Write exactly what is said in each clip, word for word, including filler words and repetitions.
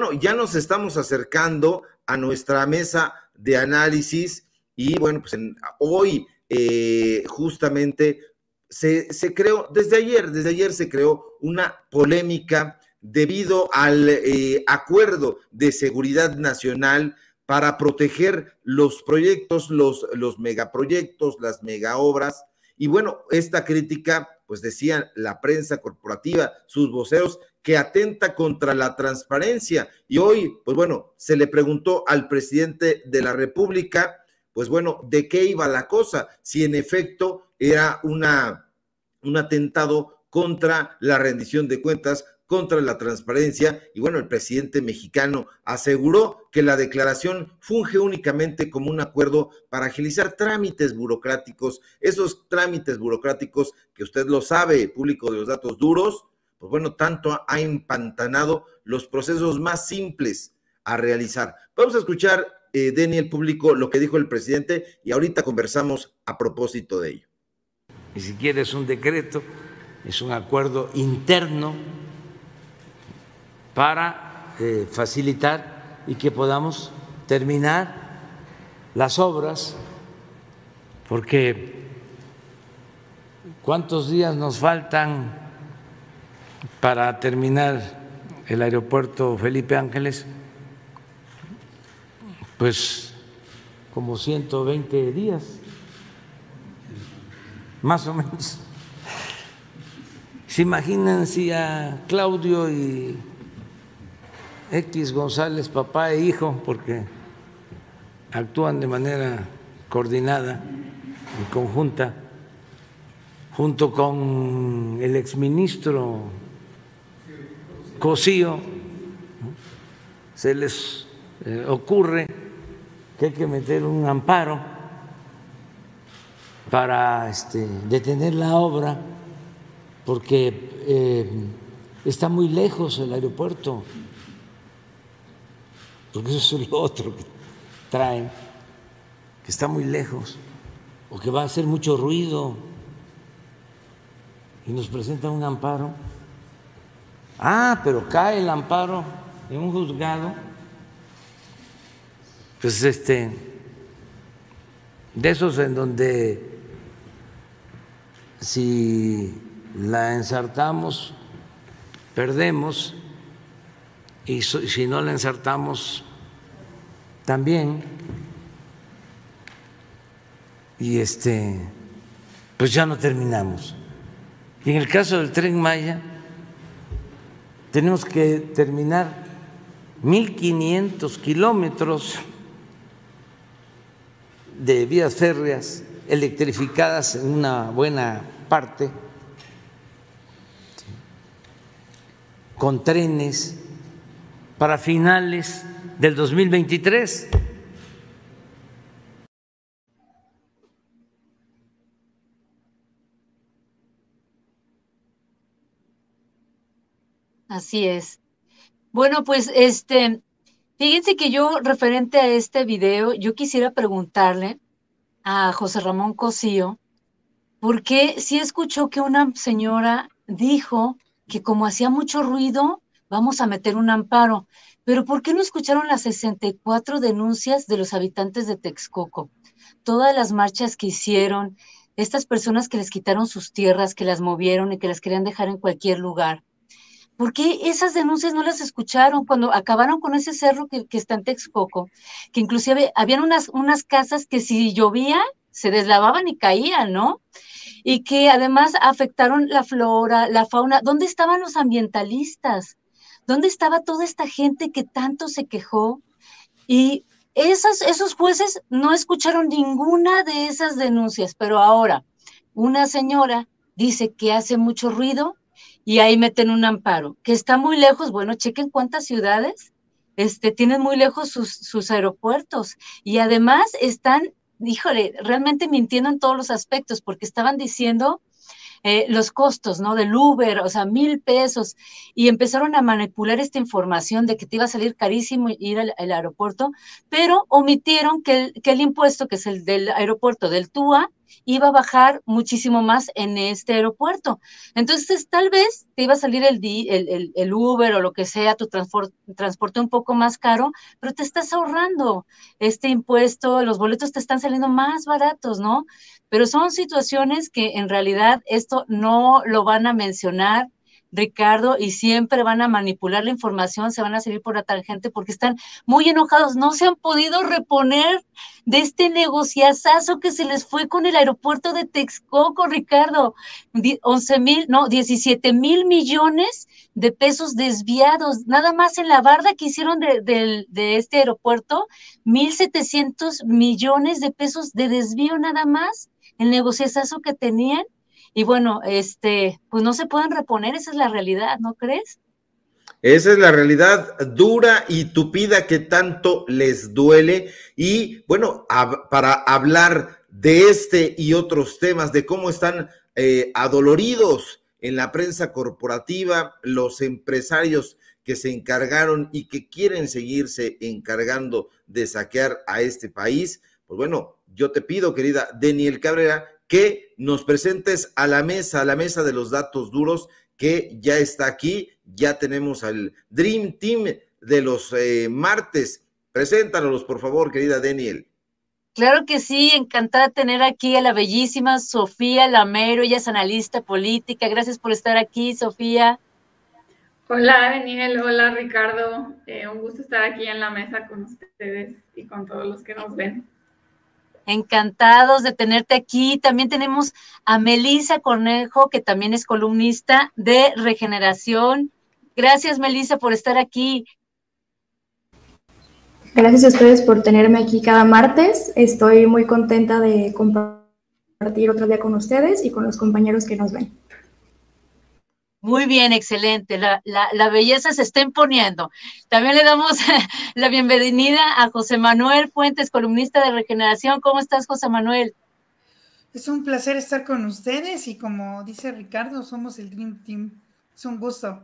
bueno, ya nos estamos acercando a nuestra mesa de análisis y bueno, pues en, hoy eh, justamente se, se creó, desde ayer, desde ayer se creó una polémica debido al eh, acuerdo de seguridad nacional para proteger los proyectos, los, los megaproyectos, las megaobras. Y bueno, esta crítica, pues decían la prensa corporativa, sus voceros, que atenta contra la transparencia. Y hoy, pues bueno, se le preguntó al presidente de la República, pues bueno, ¿de qué iba la cosa? Si en efecto era una, un atentado contra la rendición de cuentas, contra la transparencia, y bueno, el presidente mexicano aseguró que la declaración funge únicamente como un acuerdo para agilizar trámites burocráticos, esos trámites burocráticos que usted lo sabe, público de los datos duros, pues bueno, tanto ha empantanado los procesos más simples a realizar. Vamos a escuchar, eh, Denny, el público, lo que dijo el presidente, y ahorita conversamos a propósito de ello. Ni siquiera es un decreto, es un acuerdo interno para eh, facilitar y que podamos terminar las obras, porque ¿cuántos días nos faltan para terminar el aeropuerto Felipe Ángeles? Pues como ciento veinte días, más o menos. ¿Se imaginan si a Claudio y X González, papá e hijo, porque actúan de manera coordinada y conjunta, junto con el exministro Cosío, se les eh, ocurre que hay que meter un amparo para este, detener la obra porque eh, está muy lejos el aeropuerto, porque eso es lo otro que traen, que está muy lejos o que va a hacer mucho ruido y nos presentan un amparo. Ah, pero cae el amparo en un juzgado, pues este, de esos en donde si la ensartamos, perdemos, y si no la ensartamos, también. Y este, pues ya no terminamos. Y en el caso del Tren Maya, tenemos que terminar mil quinientos kilómetros de vías férreas electrificadas en una buena parte, con trenes, para finales del dos mil veintitrés. Así es. Bueno, pues este, fíjense que yo, referente a este video, yo quisiera preguntarle a José Ramón Cosío, ¿por qué sí escuchó que una señora dijo que como hacía mucho ruido, vamos a meter un amparo? Pero ¿por qué no escucharon las sesenta y cuatro denuncias de los habitantes de Texcoco? Todas las marchas que hicieron, estas personas que les quitaron sus tierras, que las movieron y que las querían dejar en cualquier lugar. ¿Por qué esas denuncias no las escucharon cuando acabaron con ese cerro que, que está en Texcoco? Que inclusive habían unas, unas casas que si llovía se deslavaban y caían, ¿no? Y que además afectaron la flora, la fauna. ¿Dónde estaban los ambientalistas? ¿Dónde estaba toda esta gente que tanto se quejó? Y esas, esos jueces no escucharon ninguna de esas denuncias, pero ahora una señora dice que hace mucho ruido y ahí meten un amparo, que está muy lejos. Bueno, chequen cuántas ciudades este, tienen muy lejos sus, sus aeropuertos y además están, híjole, realmente mintiendo en todos los aspectos, porque estaban diciendo eh, los costos, ¿no? Del Uber, o sea, mil pesos, y empezaron a manipular esta información de que te iba a salir carísimo ir al, al aeropuerto, pero omitieron que el, que el impuesto, que es el del aeropuerto del T U A, iba a bajar muchísimo más en este aeropuerto. Entonces, tal vez te iba a salir el, el, el, el Uber o lo que sea, tu transporte, transporte un poco más caro, pero te estás ahorrando este impuesto, los boletos te están saliendo más baratos, ¿no? Pero son situaciones que en realidad esto no lo van a mencionar, Ricardo, y siempre van a manipular la información, se van a salir por la tangente porque están muy enojados, no se han podido reponer de este negociazazo que se les fue con el aeropuerto de Texcoco, Ricardo, once mil, no, diecisiete mil millones de pesos desviados, nada más en la barda que hicieron de, de, de este aeropuerto, mil setecientos millones de pesos de desvío nada más, el negociazazo que tenían. Y bueno, este, pues no se pueden reponer, esa es la realidad, ¿no crees? Esa es la realidad dura y tupida que tanto les duele. Y bueno, a, para hablar de este y otros temas, de cómo están eh, adoloridos en la prensa corporativa los empresarios que se encargaron y que quieren seguirse encargando de saquear a este país, pues bueno, yo te pido, querida Deniel Cabrera, que nos presentes a la mesa, a la mesa de los datos duros, que ya está aquí, ya tenemos al Dream Team de los eh, martes. Preséntanos, por favor, querida Deniel. Claro que sí, encantada de tener aquí a la bellísima Sofía Lamero, ella es analista política. Gracias por estar aquí, Sofía. Hola, Daniel, hola, Ricardo. Eh, un gusto estar aquí en la mesa con ustedes y con todos los que nos ven. Encantados de tenerte aquí. También tenemos a Melisa Cornejo, que también es columnista de Regeneración. Gracias, Melisa, por estar aquí. Gracias a ustedes por tenerme aquí cada martes. Estoy muy contenta de compartir otro día con ustedes y con los compañeros que nos ven. Muy bien, excelente. La, la, la belleza se está imponiendo. También le damos la bienvenida a José Manuel Fuentes, columnista de Regeneración. ¿Cómo estás, José Manuel? Es un placer estar con ustedes y como dice Ricardo, somos el Dream Team. Es un gusto.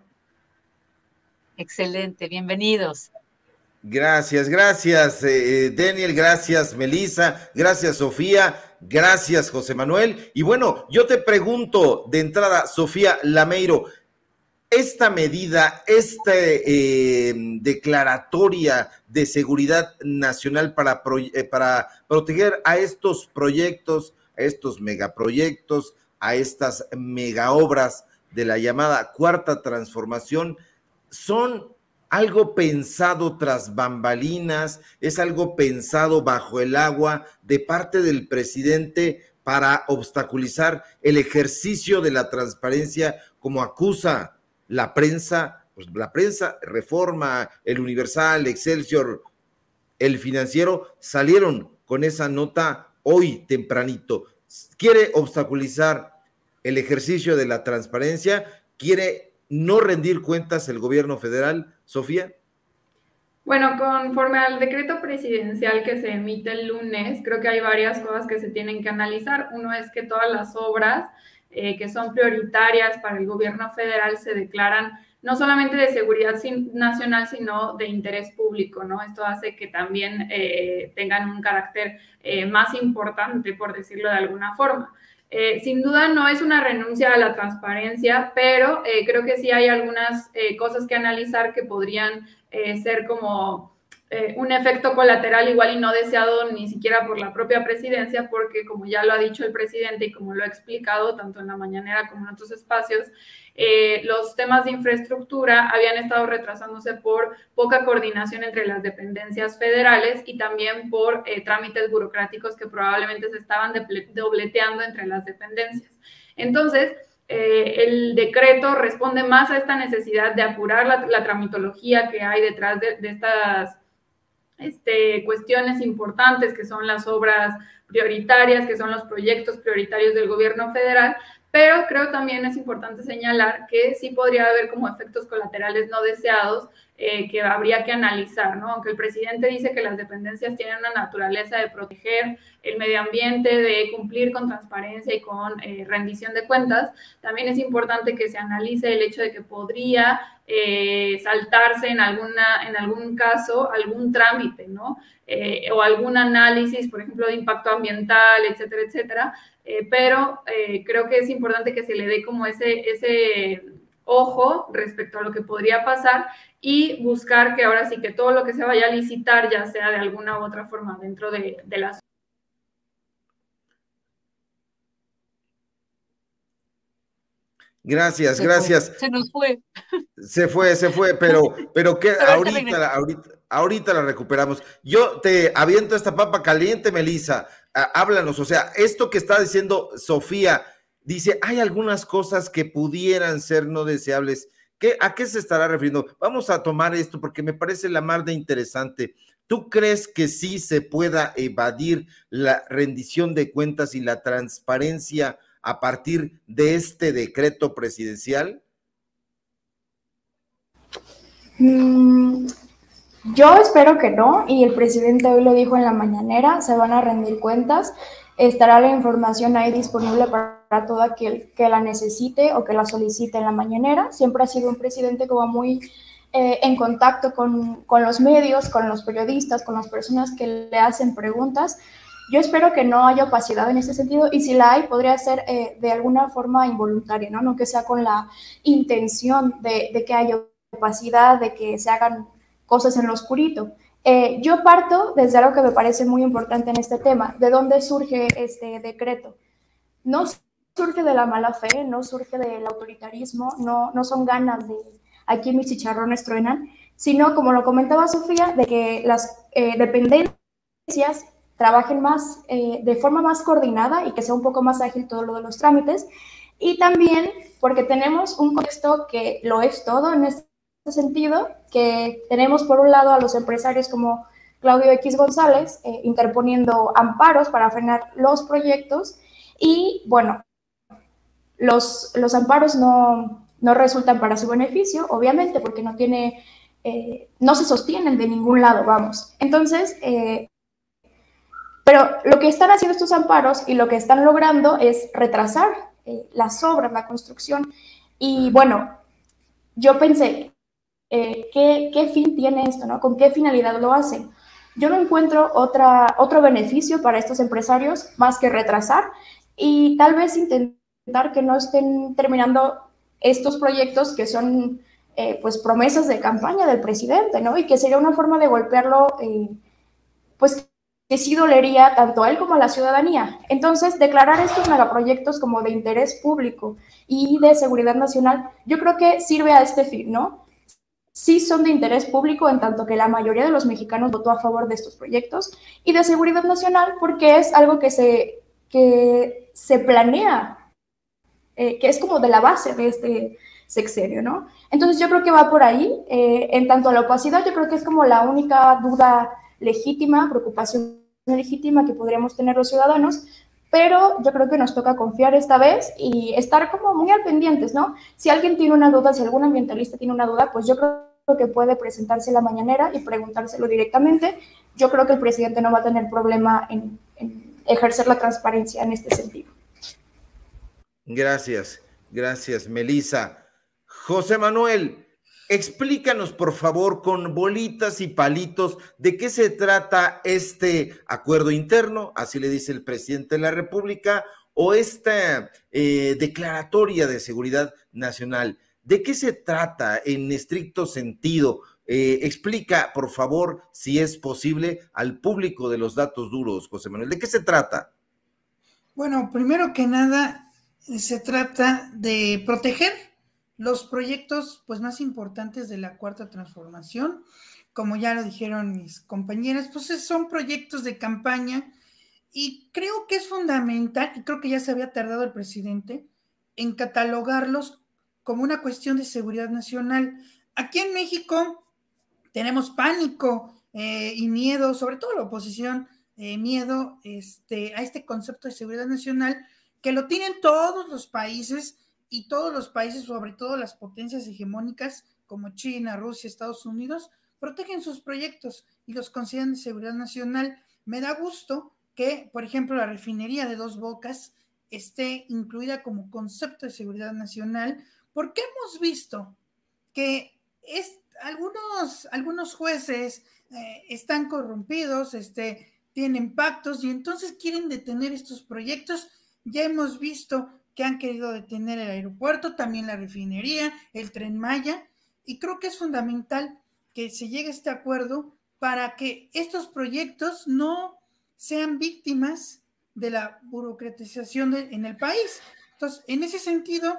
Excelente, bienvenidos. Gracias, gracias, eh, Daniel, gracias, Melisa, gracias, Sofía, gracias, José Manuel. Y bueno, yo te pregunto de entrada, Sofía Lameiro, esta medida, esta eh, declaratoria de seguridad nacional para, pro, eh, para proteger a estos proyectos, a estos megaproyectos, a estas megaobras de la llamada Cuarta Transformación, son algo pensado tras bambalinas, es algo pensado bajo el agua de parte del presidente para obstaculizar el ejercicio de la transparencia, como acusa la prensa, pues la prensa, Reforma, El Universal, Excelsior, El Financiero, salieron con esa nota hoy tempranito. Quiere obstaculizar el ejercicio de la transparencia, quiere no rendir cuentas el gobierno federal. Sofía. Bueno, conforme al decreto presidencial que se emite el lunes, creo que hay varias cosas que se tienen que analizar. Uno es que todas las obras eh, que son prioritarias para el gobierno federal se declaran no solamente de seguridad nacional, sino de interés público, ¿no? Esto hace que también eh, tengan un carácter eh, más importante, por decirlo de alguna forma. Eh, sin duda no es una renuncia a la transparencia, pero eh, creo que sí hay algunas eh, cosas que analizar que podrían eh, ser como eh, un efecto colateral igual y no deseado ni siquiera por la propia presidencia, porque como ya lo ha dicho el presidente y como lo ha explicado tanto en la mañanera como en otros espacios, eh, los temas de infraestructura habían estado retrasándose por poca coordinación entre las dependencias federales y también por eh, trámites burocráticos que probablemente se estaban dobleteando entre las dependencias. Entonces, eh, el decreto responde más a esta necesidad de apurar la, la tramitología que hay detrás de, de estas este, cuestiones importantes que son las obras prioritarias, que son los proyectos prioritarios del gobierno federal, pero creo también es importante señalar que sí podría haber como efectos colaterales no deseados eh, que habría que analizar, ¿no? Aunque el presidente dice que las dependencias tienen una naturaleza de proteger el medio ambiente, de cumplir con transparencia y con eh, rendición de cuentas, también es importante que se analice el hecho de que podría eh, saltarse en, alguna, en algún caso algún trámite, ¿no? Eh, o algún análisis, por ejemplo, de impacto ambiental, etcétera, etcétera, eh, pero eh, creo que es importante que se le dé como ese, ese ojo respecto a lo que podría pasar y buscar que ahora sí que todo lo que se vaya a licitar ya sea de alguna u otra forma dentro de, de las... Gracias, Se gracias. fue, se nos fue. Se fue, se fue, pero, pero que Pero ahorita ahorita, regresa. la- ahorita, ahorita la recuperamos. Yo te aviento esta papa caliente, Melissa. Ah, háblanos, o sea, esto que está diciendo Sofía, dice, hay algunas cosas que pudieran ser no deseables. ¿Qué, ¿A qué se estará refiriendo? Vamos a tomar esto porque me parece la mar de interesante. ¿Tú crees que sí se pueda evadir la rendición de cuentas y la transparencia a partir de este decreto presidencial? Mm, yo espero que no, y el presidente hoy lo dijo en la mañanera, se van a rendir cuentas, estará la información ahí disponible para todo aquel que la necesite o que la solicite en la mañanera. Siempre ha sido un presidente como muy eh, en contacto con, con los medios, con los periodistas, con las personas que le hacen preguntas. Yo espero que no haya opacidad en ese sentido, y si la hay, podría ser eh, de alguna forma involuntaria, ¿no? No que sea con la intención de, de que haya opacidad, de que se hagan cosas en lo oscurito. Eh, yo parto desde algo que me parece muy importante en este tema. ¿De dónde surge este decreto? No surge de la mala fe, no surge del autoritarismo, no, no son ganas de aquí mis chicharrones truenan, sino, como lo comentaba Sofía, de que las eh, dependencias trabajen más, eh, de forma más coordinada y que sea un poco más ágil todo lo de los trámites. Y también porque tenemos un contexto que lo es todo en este sentido, que tenemos por un lado a los empresarios como Claudio X González eh, interponiendo amparos para frenar los proyectos, y bueno, los, los amparos no, no resultan para su beneficio, obviamente, porque no tiene, eh, no se sostienen de ningún lado, vamos. Entonces, eh, pero lo que están haciendo estos amparos y lo que están logrando es retrasar eh, las obras, la construcción. Y bueno, yo pensé, eh, ¿qué, ¿qué fin tiene esto, ¿no? ¿Con qué finalidad lo hacen? Yo no encuentro otra, otro beneficio para estos empresarios más que retrasar y tal vez intentar que no estén terminando estos proyectos que son eh, pues promesas de campaña del presidente, ¿no? Y que sería una forma de golpearlo, eh, pues que sí dolería tanto a él como a la ciudadanía. Entonces, declarar estos megaproyectos como de interés público y de seguridad nacional, yo creo que sirve a este fin, ¿no? Sí son de interés público en tanto que la mayoría de los mexicanos votó a favor de estos proyectos, y de seguridad nacional porque es algo que se, que se planea, eh, que es como de la base de este sexenio, ¿no? Entonces yo creo que va por ahí. Eh, en tanto a la opacidad, yo creo que es como la única duda legítima, preocupación legítima que podríamos tener los ciudadanos, pero yo creo que nos toca confiar esta vez y estar como muy al pendientes, ¿no? Si alguien tiene una duda, si algún ambientalista tiene una duda, pues yo creo que puede presentarse en la mañanera y preguntárselo directamente. Yo creo que el presidente no va a tener problema en, en ejercer la transparencia en este sentido. Gracias, gracias, Melissa. José Manuel, explícanos, por favor, con bolitas y palitos, de qué se trata este acuerdo interno, así le dice el presidente de la República, o esta eh, declaratoria de seguridad nacional. ¿De qué se trata en estricto sentido? Eh, explica, por favor, si es posible, al público de los datos duros, José Manuel. ¿De qué se trata? Bueno, primero que nada, se trata de proteger los proyectos pues, más importantes de la Cuarta Transformación. Como ya lo dijeron mis compañeras, pues son proyectos de campaña, y creo que es fundamental, y creo que ya se había tardado el presidente en catalogarlos como una cuestión de seguridad nacional. Aquí en México tenemos pánico eh, y miedo, sobre todo la oposición, eh, miedo este, a este concepto de seguridad nacional, que lo tienen todos los países, y todos los países, sobre todo las potencias hegemónicas, como China, Rusia, Estados Unidos, protegen sus proyectos y los consideran de seguridad nacional. Me da gusto que, por ejemplo, la refinería de Dos Bocas esté incluida como concepto de seguridad nacional, porque hemos visto que es, algunos, algunos jueces eh, están corrompidos, este, tienen pactos y entonces quieren detener estos proyectos. Ya hemos visto que han querido detener el aeropuerto, también la refinería, el Tren Maya, y creo que es fundamental que se llegue a este acuerdo para que estos proyectos no sean víctimas de la burocratización de, en el país. Entonces, en ese sentido,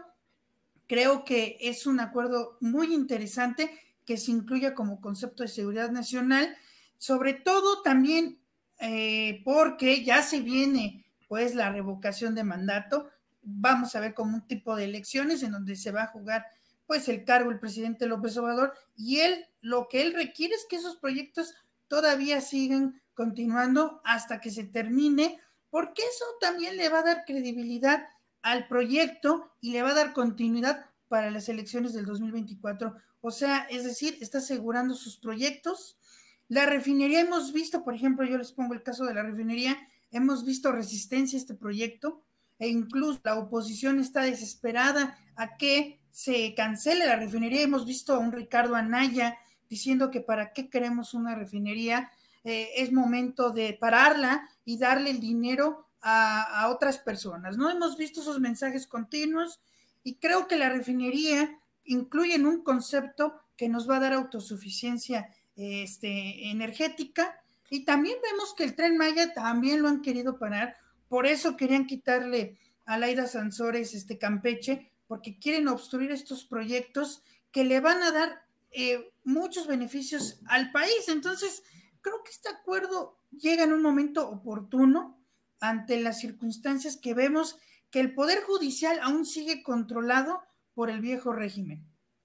creo que es un acuerdo muy interesante que se incluya como concepto de seguridad nacional, sobre todo también eh, porque ya se viene pues la revocación de mandato. Vamos a ver como un tipo de elecciones en donde se va a jugar pues el cargo del presidente López Obrador, y él, lo que él requiere es que esos proyectos todavía sigan continuando hasta que se termine, porque eso también le va a dar credibilidad al proyecto y le va a dar continuidad para las elecciones del dos mil veinticuatro. O sea, es decir, está asegurando sus proyectos. La refinería, hemos visto, por ejemplo, yo les pongo el caso de la refinería, hemos visto resistencia a este proyecto, e incluso la oposición está desesperada a que se cancele la refinería. Hemos visto a un Ricardo Anaya diciendo que para qué queremos una refinería, eh, es momento de pararla y darle el dinero a, a otras personas, ¿no? Hemos visto esos mensajes continuos y creo que la refinería incluye en un concepto que nos va a dar autosuficiencia este, energética, y también vemos que el Tren Maya también lo han querido parar. Por eso querían quitarle a Laida Sansores este Campeche, porque quieren obstruir estos proyectos que le van a dar eh, muchos beneficios al país. Entonces, creo que este acuerdo llega en un momento oportuno ante las circunstancias que vemos que el Poder Judicial aún sigue controlado por el viejo régimen.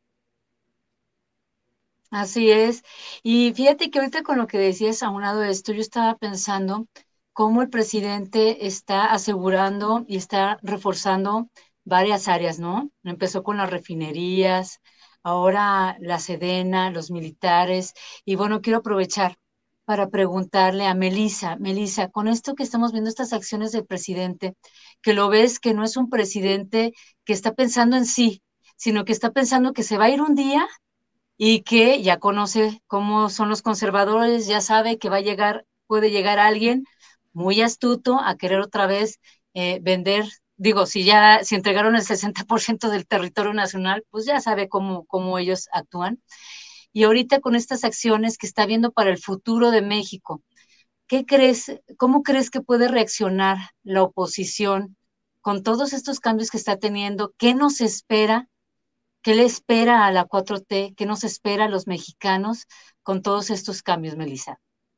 Así es. Y fíjate que ahorita con lo que decías, aunado de esto, yo estaba pensando cómo el presidente está asegurando y está reforzando varias áreas, ¿no? Empezó con las refinerías, ahora la Sedena, los militares, y bueno, quiero aprovechar para preguntarle a Melissa, Melissa, con esto que estamos viendo, estas acciones del presidente, que lo ves que no es un presidente que está pensando en sí, sino que está pensando que se va a ir un día y que ya conoce cómo son los conservadores, ya sabe que va a llegar, puede llegar alguien muy astuto a querer otra vez eh, vender, digo, si ya, si entregaron el sesenta por ciento del territorio nacional, pues ya sabe cómo, cómo ellos actúan. Y ahorita con estas acciones que está viendo para el futuro de México, ¿qué crees, cómo crees que puede reaccionar la oposición con todos estos cambios que está teniendo? ¿Qué nos espera? ¿Qué le espera a la cuatro T? ¿Qué nos espera a los mexicanos con todos estos cambios, Melissa?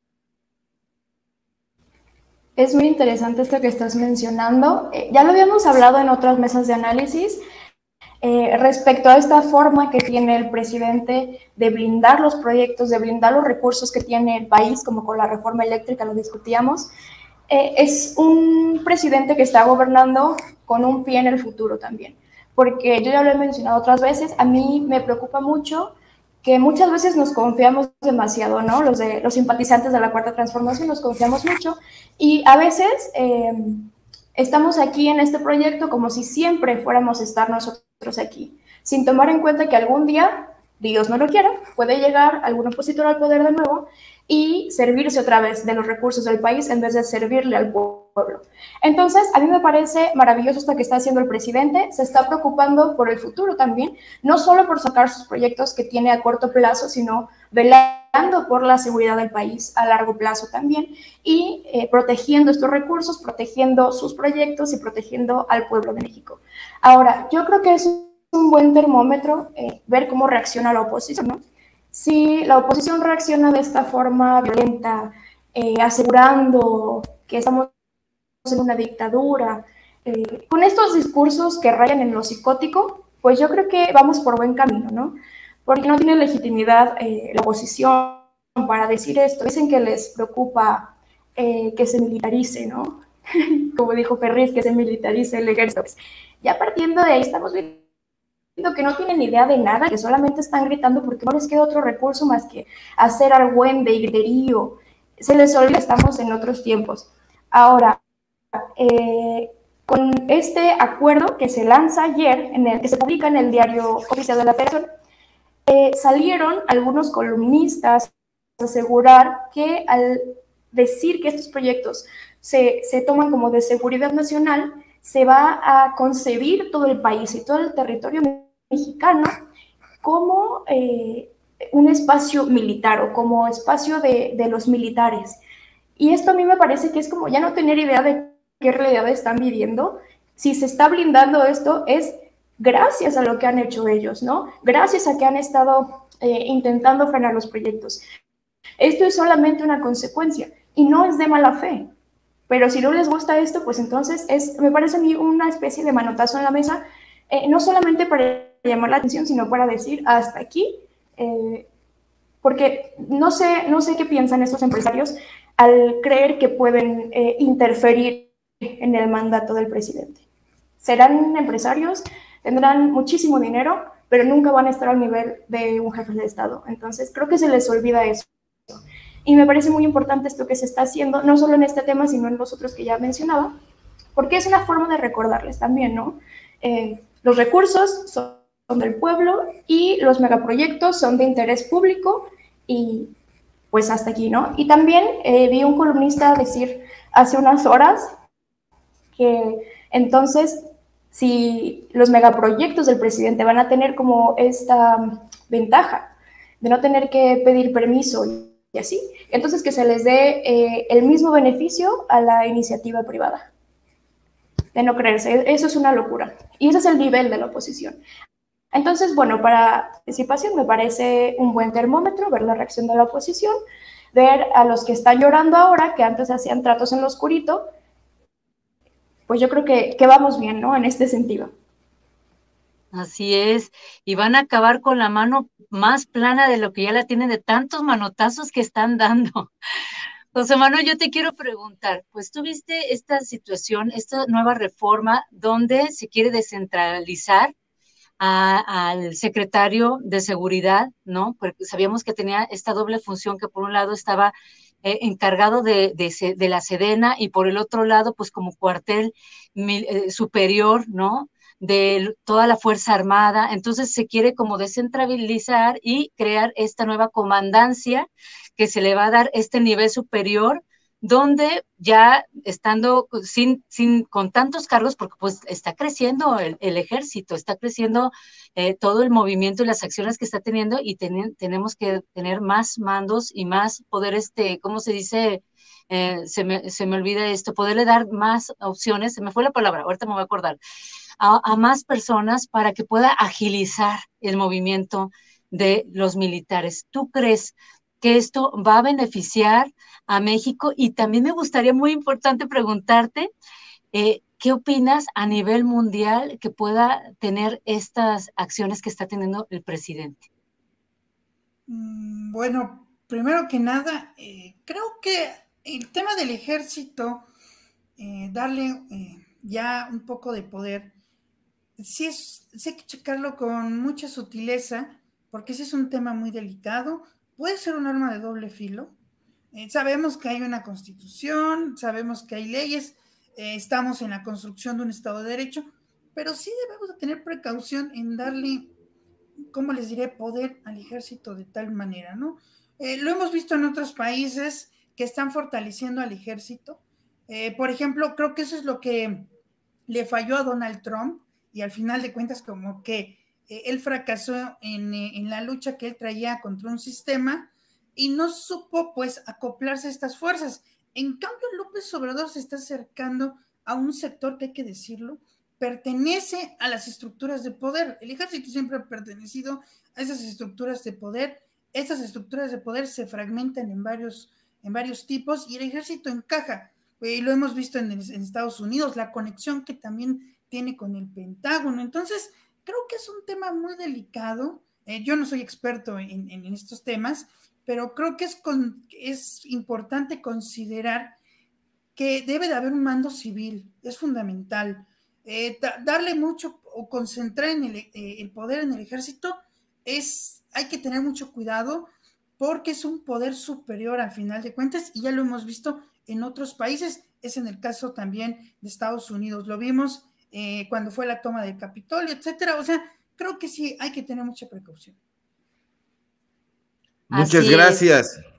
Es muy interesante esto que estás mencionando. Eh, ya lo habíamos hablado en otras mesas de análisis eh, respecto a esta forma que tiene el presidente de blindar los proyectos, de blindar los recursos que tiene el país, como con la reforma eléctrica lo discutíamos. Eh, es un presidente que está gobernando con un pie en el futuro también. Porque yo ya lo he mencionado otras veces, a mí me preocupa mucho que muchas veces nos confiamos demasiado, ¿no? Los, de, los simpatizantes de la Cuarta Transformación nos confiamos mucho y a veces eh, estamos aquí en este proyecto como si siempre fuéramos a estar nosotros aquí, sin tomar en cuenta que algún día, Dios no lo quiera, puede llegar algún opositor al poder de nuevo y servirse otra vez de los recursos del país en vez de servirle al pueblo. Entonces, a mí me parece maravilloso esto que está haciendo el presidente, se está preocupando por el futuro también, no solo por sacar sus proyectos que tiene a corto plazo, sino velando por la seguridad del país a largo plazo también y eh, protegiendo estos recursos, protegiendo sus proyectos y protegiendo al pueblo de México. Ahora, yo creo que es un buen termómetro eh, ver cómo reacciona la oposición, ¿no? Si la oposición reacciona de esta forma violenta, eh, asegurando que estamos en una dictadura, eh, con estos discursos que rayan en lo psicótico, pues yo creo que vamos por buen camino, ¿no? Porque no tiene legitimidad eh, la oposición para decir esto. Dicen que les preocupa eh, que se militarice, ¿no? Como dijo Ferriz, que se militarice el ejército. Ya partiendo de ahí estamos viendo que no tienen idea de nada, que solamente están gritando porque no les queda otro recurso más que hacer argüende y griterío. Se les olvida, estamos en otros tiempos. Ahora, eh, con este acuerdo que se lanza ayer, en el que se publica en el Diario Oficial de la Federación, eh, salieron algunos columnistas a asegurar que al decir que estos proyectos se, se toman como de seguridad nacional, se va a concebir todo el país y todo el territorio mexicano como eh, un espacio militar o como espacio de, de los militares. Y esto a mí me parece que es como ya no tener idea de qué realidad están viviendo. Si se está blindando esto es gracias a lo que han hecho ellos, ¿no? Gracias a que han estado eh, intentando frenar los proyectos. Esto es solamente una consecuencia y no es de mala fe. Pero si no les gusta esto, pues entonces es, me parece a mí una especie de manotazo en la mesa, eh, no solamente para llamar la atención, sino para decir hasta aquí, eh, porque no sé, no sé qué piensan estos empresarios al creer que pueden eh, interferir en el mandato del presidente. Serán empresarios, tendrán muchísimo dinero, pero nunca van a estar al nivel de un jefe de Estado. Entonces creo que se les olvida eso. Y me parece muy importante esto que se está haciendo, no solo en este tema, sino en los otros que ya mencionaba, porque es una forma de recordarles también, ¿no? Eh, los recursos son del pueblo y los megaproyectos son de interés público y pues hasta aquí, ¿no? Y también eh, vi un columnista decir hace unas horas que entonces si los megaproyectos del presidente van a tener como esta ventaja de no tener que pedir permiso y así, entonces que se les dé eh, el mismo beneficio a la iniciativa privada. De no creerse, eso es una locura. Y ese es el nivel de la oposición. Entonces, bueno, para participación me parece un buen termómetro ver la reacción de la oposición, ver a los que están llorando ahora, que antes hacían tratos en lo oscurito, pues yo creo que, que vamos bien, ¿no? En este sentido. Así es, y van a acabar con la mano más plana de lo que ya la tienen de tantos manotazos que están dando. José Manuel, yo te quiero preguntar, pues tú viste esta situación, esta nueva reforma donde se quiere descentralizar a, al secretario de Seguridad, ¿no? Porque sabíamos que tenía esta doble función, que por un lado estaba eh, encargado de, de, de la Sedena y por el otro lado, pues como cuartel mil, eh, superior, ¿no? De toda la Fuerza Armada. Entonces se quiere como descentralizar y crear esta nueva comandancia que se le va a dar este nivel superior, donde ya estando sin, sin, con tantos cargos, porque pues está creciendo el, el ejército, está creciendo eh, todo el movimiento y las acciones que está teniendo, y ten, tenemos que tener más mandos y más poder, este, ¿cómo se dice? Eh, se, me, se me olvida esto, poderle dar más opciones, se me fue la palabra, ahorita me voy a acordar, a, a más personas para que pueda agilizar el movimiento de los militares. ¿Tú crees que esto va a beneficiar a México? Y también me gustaría, muy importante, preguntarte, eh, ¿qué opinas a nivel mundial que pueda tener estas acciones que está teniendo el presidente? Bueno, primero que nada, eh, creo que el tema del ejército, eh, darle eh, ya un poco de poder, sí, es, sí hay que checarlo con mucha sutileza, porque ese es un tema muy delicado, puede ser un arma de doble filo. Eh, sabemos que hay una constitución, sabemos que hay leyes, eh, estamos en la construcción de un Estado de Derecho, pero sí debemos de tener precaución en darle, ¿cómo les diré?, poder al ejército de tal manera, ¿no? Eh, lo hemos visto en otros países que están fortaleciendo al ejército. Eh, por ejemplo, creo que eso es lo que le falló a Donald Trump, y al final de cuentas como que eh, él fracasó en, eh, en la lucha que él traía contra un sistema y no supo pues acoplarse a estas fuerzas. En cambio, López Obrador se está acercando a un sector que hay que decirlo, pertenece a las estructuras de poder. El ejército siempre ha pertenecido a esas estructuras de poder. Estas estructuras de poder se fragmentan en varios, en varios tipos y el ejército encaja. Eh, lo hemos visto en, en Estados Unidos, la conexión que también tiene con el Pentágono. Entonces, creo que es un tema muy delicado. Eh, yo no soy experto en, en, en estos temas, pero creo que es, con, es importante considerar que debe de haber un mando civil, es fundamental. Eh, da, darle mucho o concentrar en el, eh, el poder en el ejército es, hay que tener mucho cuidado porque es un poder superior al final de cuentas y ya lo hemos visto en otros países, es en el caso también de Estados Unidos, lo vimos eh, cuando fue la toma del Capitolio, etcétera, o sea, creo que sí hay que tener mucha precaución. Muchas Así gracias. es.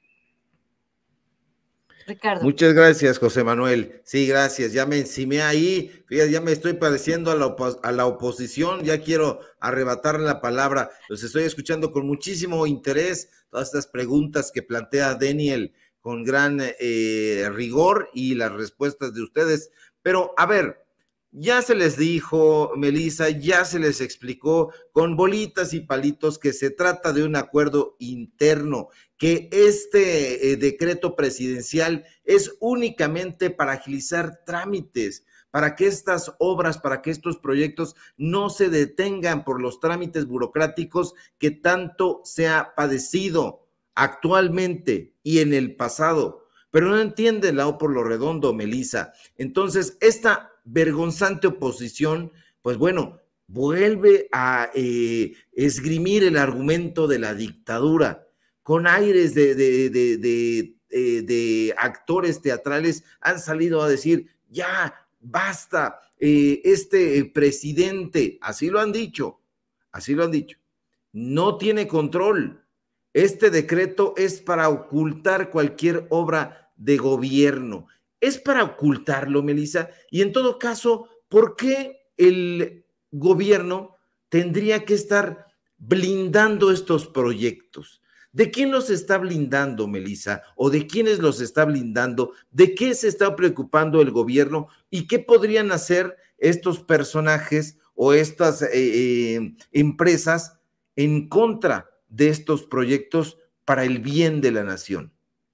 Ricardo. Muchas gracias, José Manuel. Sí, gracias. Ya me encimé ahí. Fíjate, ya me estoy pareciendo a la, opo a la oposición. Ya quiero arrebatarle la palabra. Los estoy escuchando con muchísimo interés. Todas estas preguntas que plantea Daniel con gran eh, rigor y las respuestas de ustedes. Pero, a ver, ya se les dijo, Melissa, ya se les explicó con bolitas y palitos que se trata de un acuerdo interno, que este eh, decreto presidencial es únicamente para agilizar trámites, para que estas obras, para que estos proyectos no se detengan por los trámites burocráticos que tanto se ha padecido actualmente y en el pasado. Pero no entienden la O por lo redondo, Melissa. Entonces, esta vergonzante oposición, pues bueno, vuelve a eh, esgrimir el argumento de la dictadura, con aires de, de, de, de, de, de actores teatrales han salido a decir, ya, basta, eh, este presidente, así lo han dicho, así lo han dicho, no tiene control. Este decreto es para ocultar cualquier obra de gobierno. Es para ocultarlo, Melissa, y en todo caso, ¿por qué el gobierno tendría que estar blindando estos proyectos? ¿De quién los está blindando, Melissa? ¿O de quiénes los está blindando? ¿De qué se está preocupando el gobierno? ¿Y qué podrían hacer estos personajes o estas eh, eh, empresas en contra de estos proyectos para el bien de la nación?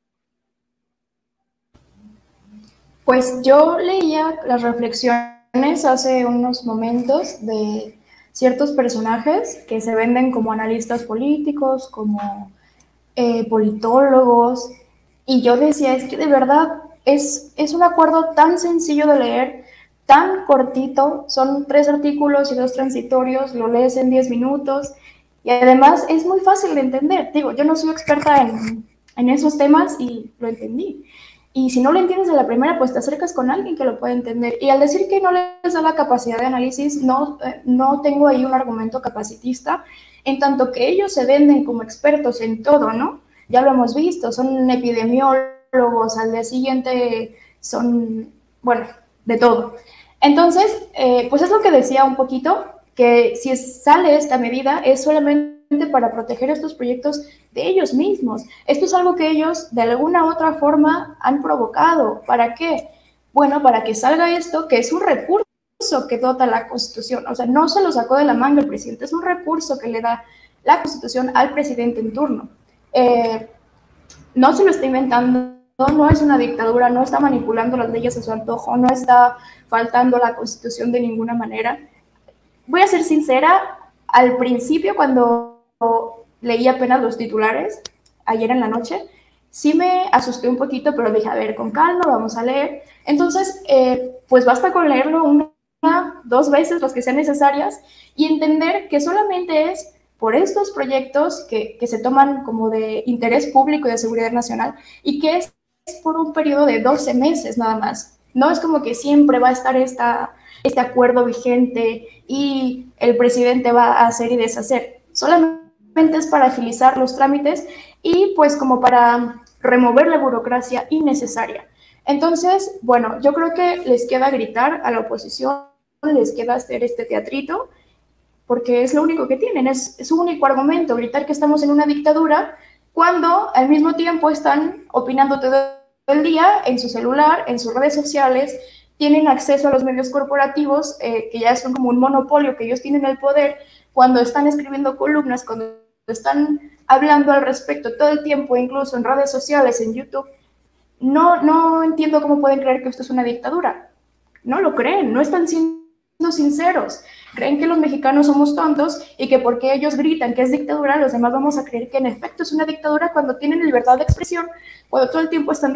Pues yo leía las reflexiones hace unos momentos de ciertos personajes que se venden como analistas políticos, como eh, politólogos, y yo decía, es que de verdad es, es un acuerdo tan sencillo de leer, tan cortito, son tres artículos y dos transitorios, lo lees en diez minutos, y además es muy fácil de entender. Digo, yo no soy experta en, en esos temas y lo entendí. Y si no lo entiendes de la primera, pues te acercas con alguien que lo pueda entender. Y al decir que no les da la capacidad de análisis, no, eh, no tengo ahí un argumento capacitista, en tanto que ellos se venden como expertos en todo, ¿no? Ya lo hemos visto, son epidemiólogos, al día siguiente son, bueno, de todo. Entonces, eh, pues es lo que decía un poquito, que si sale esta medida es solamente para proteger estos proyectos de ellos mismos. Esto es algo que ellos de alguna u otra forma han provocado. ¿Para qué? Bueno, para que salga esto, que es un recurso que dota la Constitución. O sea, no se lo sacó de la manga el presidente, es un recurso que le da la Constitución al presidente en turno. Eh, no se lo está inventando, no es una dictadura, no está manipulando las leyes a su antojo, no está faltando a la Constitución de ninguna manera. Voy a ser sincera, al principio cuando leí apenas los titulares, ayer en la noche, sí me asusté un poquito, pero dije, a ver, con calma, vamos a leer. Entonces, eh, pues basta con leerlo una, dos veces, las que sean necesarias, y entender que solamente es por estos proyectos que, que se toman como de interés público y de seguridad nacional, y que es, es por un periodo de doce meses nada más. No es como que siempre va a estar esta, este acuerdo vigente y el presidente va a hacer y deshacer. Solamente es para agilizar los trámites y pues como para remover la burocracia innecesaria. Entonces, bueno, yo creo que les queda gritar a la oposición, les queda hacer este teatrito, porque es lo único que tienen, es, es su único argumento, gritar que estamos en una dictadura, cuando al mismo tiempo están opinando todo el día en su celular, en sus redes sociales, tienen acceso a los medios corporativos, eh, que ya son como un monopolio, que ellos tienen el poder, cuando están escribiendo columnas, cuando están hablando al respecto todo el tiempo, incluso en redes sociales, en YouTube. No, no entiendo cómo pueden creer que esto es una dictadura. No lo creen, no están siendo sinceros. Creen que los mexicanos somos tontos y que porque ellos gritan que es dictadura, los demás vamos a creer que en efecto es una dictadura cuando tienen libertad de expresión, cuando todo el tiempo están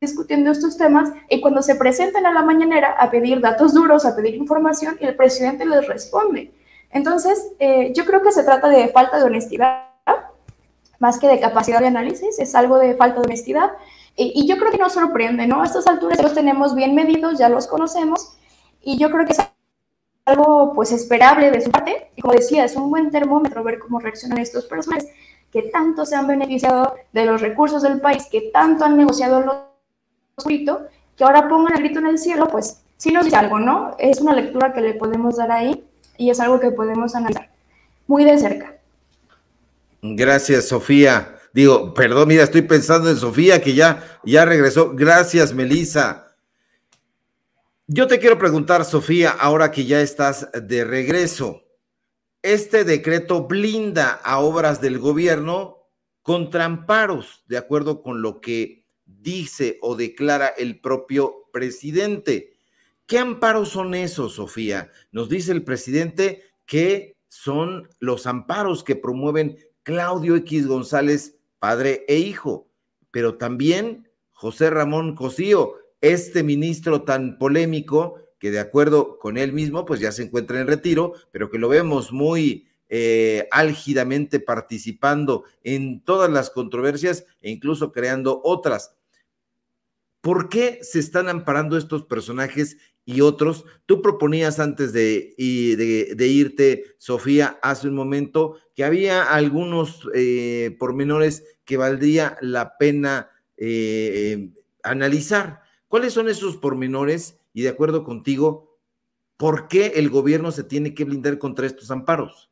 discutiendo estos temas y cuando se presentan a la mañanera a pedir datos duros, a pedir información, y el presidente les responde. Entonces, eh, yo creo que se trata de falta de honestidad, más que de capacidad de análisis, es algo de falta de honestidad. Y, y yo creo que nos sorprende, ¿no? A estas alturas ya los tenemos bien medidos, ya los conocemos, y yo creo que es algo pues esperable de su parte. Y como decía, es un buen termómetro ver cómo reaccionan estos personajes que tanto se han beneficiado de los recursos del país, que tanto han negociado lo oscurito, que ahora pongan el grito en el cielo, pues sí nos dice algo, ¿no? Es una lectura que le podemos dar ahí y es algo que podemos analizar muy de cerca. Gracias, Sofía. Digo, perdón, mira, estoy pensando en Sofía, que ya, ya regresó. Gracias, Melissa. Yo te quiero preguntar, Sofía, ahora que ya estás de regreso, este decreto blinda a obras del gobierno contra amparos, de acuerdo con lo que dice o declara el propio presidente. ¿Qué amparos son esos, Sofía? Nos dice el presidente que son los amparos que promueven Claudio X González, padre e hijo, pero también José Ramón Cosío, este ministro tan polémico que de acuerdo con él mismo, pues ya se encuentra en retiro, pero que lo vemos muy eh, álgidamente participando en todas las controversias e incluso creando otras. ¿Por qué se están amparando estos personajes y otros? Tú proponías antes de, de, de irte, Sofía, hace un momento, que había algunos eh, pormenores que valdría la pena eh, analizar. ¿Cuáles son esos pormenores? Y de acuerdo contigo, ¿por qué el gobierno se tiene que blindar contra estos amparos?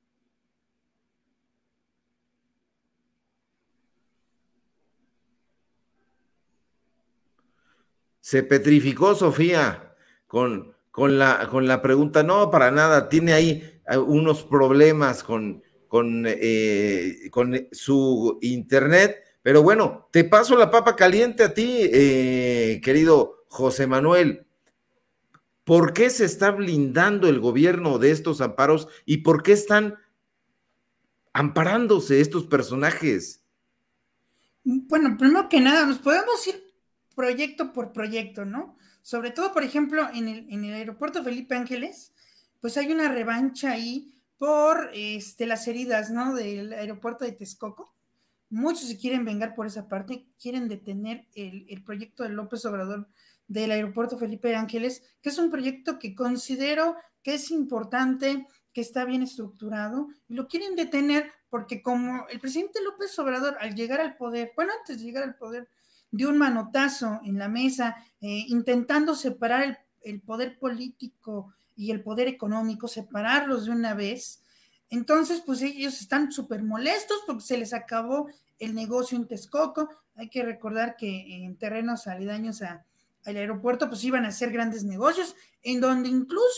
Se petrificó Sofía con, con, la, con la pregunta. No, para nada, tiene ahí unos problemas con, con, eh, con su internet, pero bueno, te paso la papa caliente a ti, eh, querido José Manuel. ¿Por qué se está blindando el gobierno de estos amparos y por qué están amparándose estos personajes? Bueno, primero que nada, nos podemos ir proyecto por proyecto, ¿no? Sobre todo, por ejemplo, en el, en el aeropuerto Felipe Ángeles, pues hay una revancha ahí por este, las heridas, ¿no? Del aeropuerto de Texcoco. Muchos se quieren vengar por esa parte, quieren detener el, el proyecto de López Obrador del aeropuerto Felipe Ángeles, que es un proyecto que considero que es importante, que está bien estructurado, y lo quieren detener porque como el presidente López Obrador al llegar al poder, bueno, antes de llegar al poder, dio un manotazo en la mesa, eh, intentando separar el, el poder político y el poder económico, separarlos de una vez. Entonces, pues ellos están súper molestos porque se les acabó el negocio en Texcoco. Hay que recordar que en terrenos aledaños a, al aeropuerto, pues iban a hacer grandes negocios, en donde incluso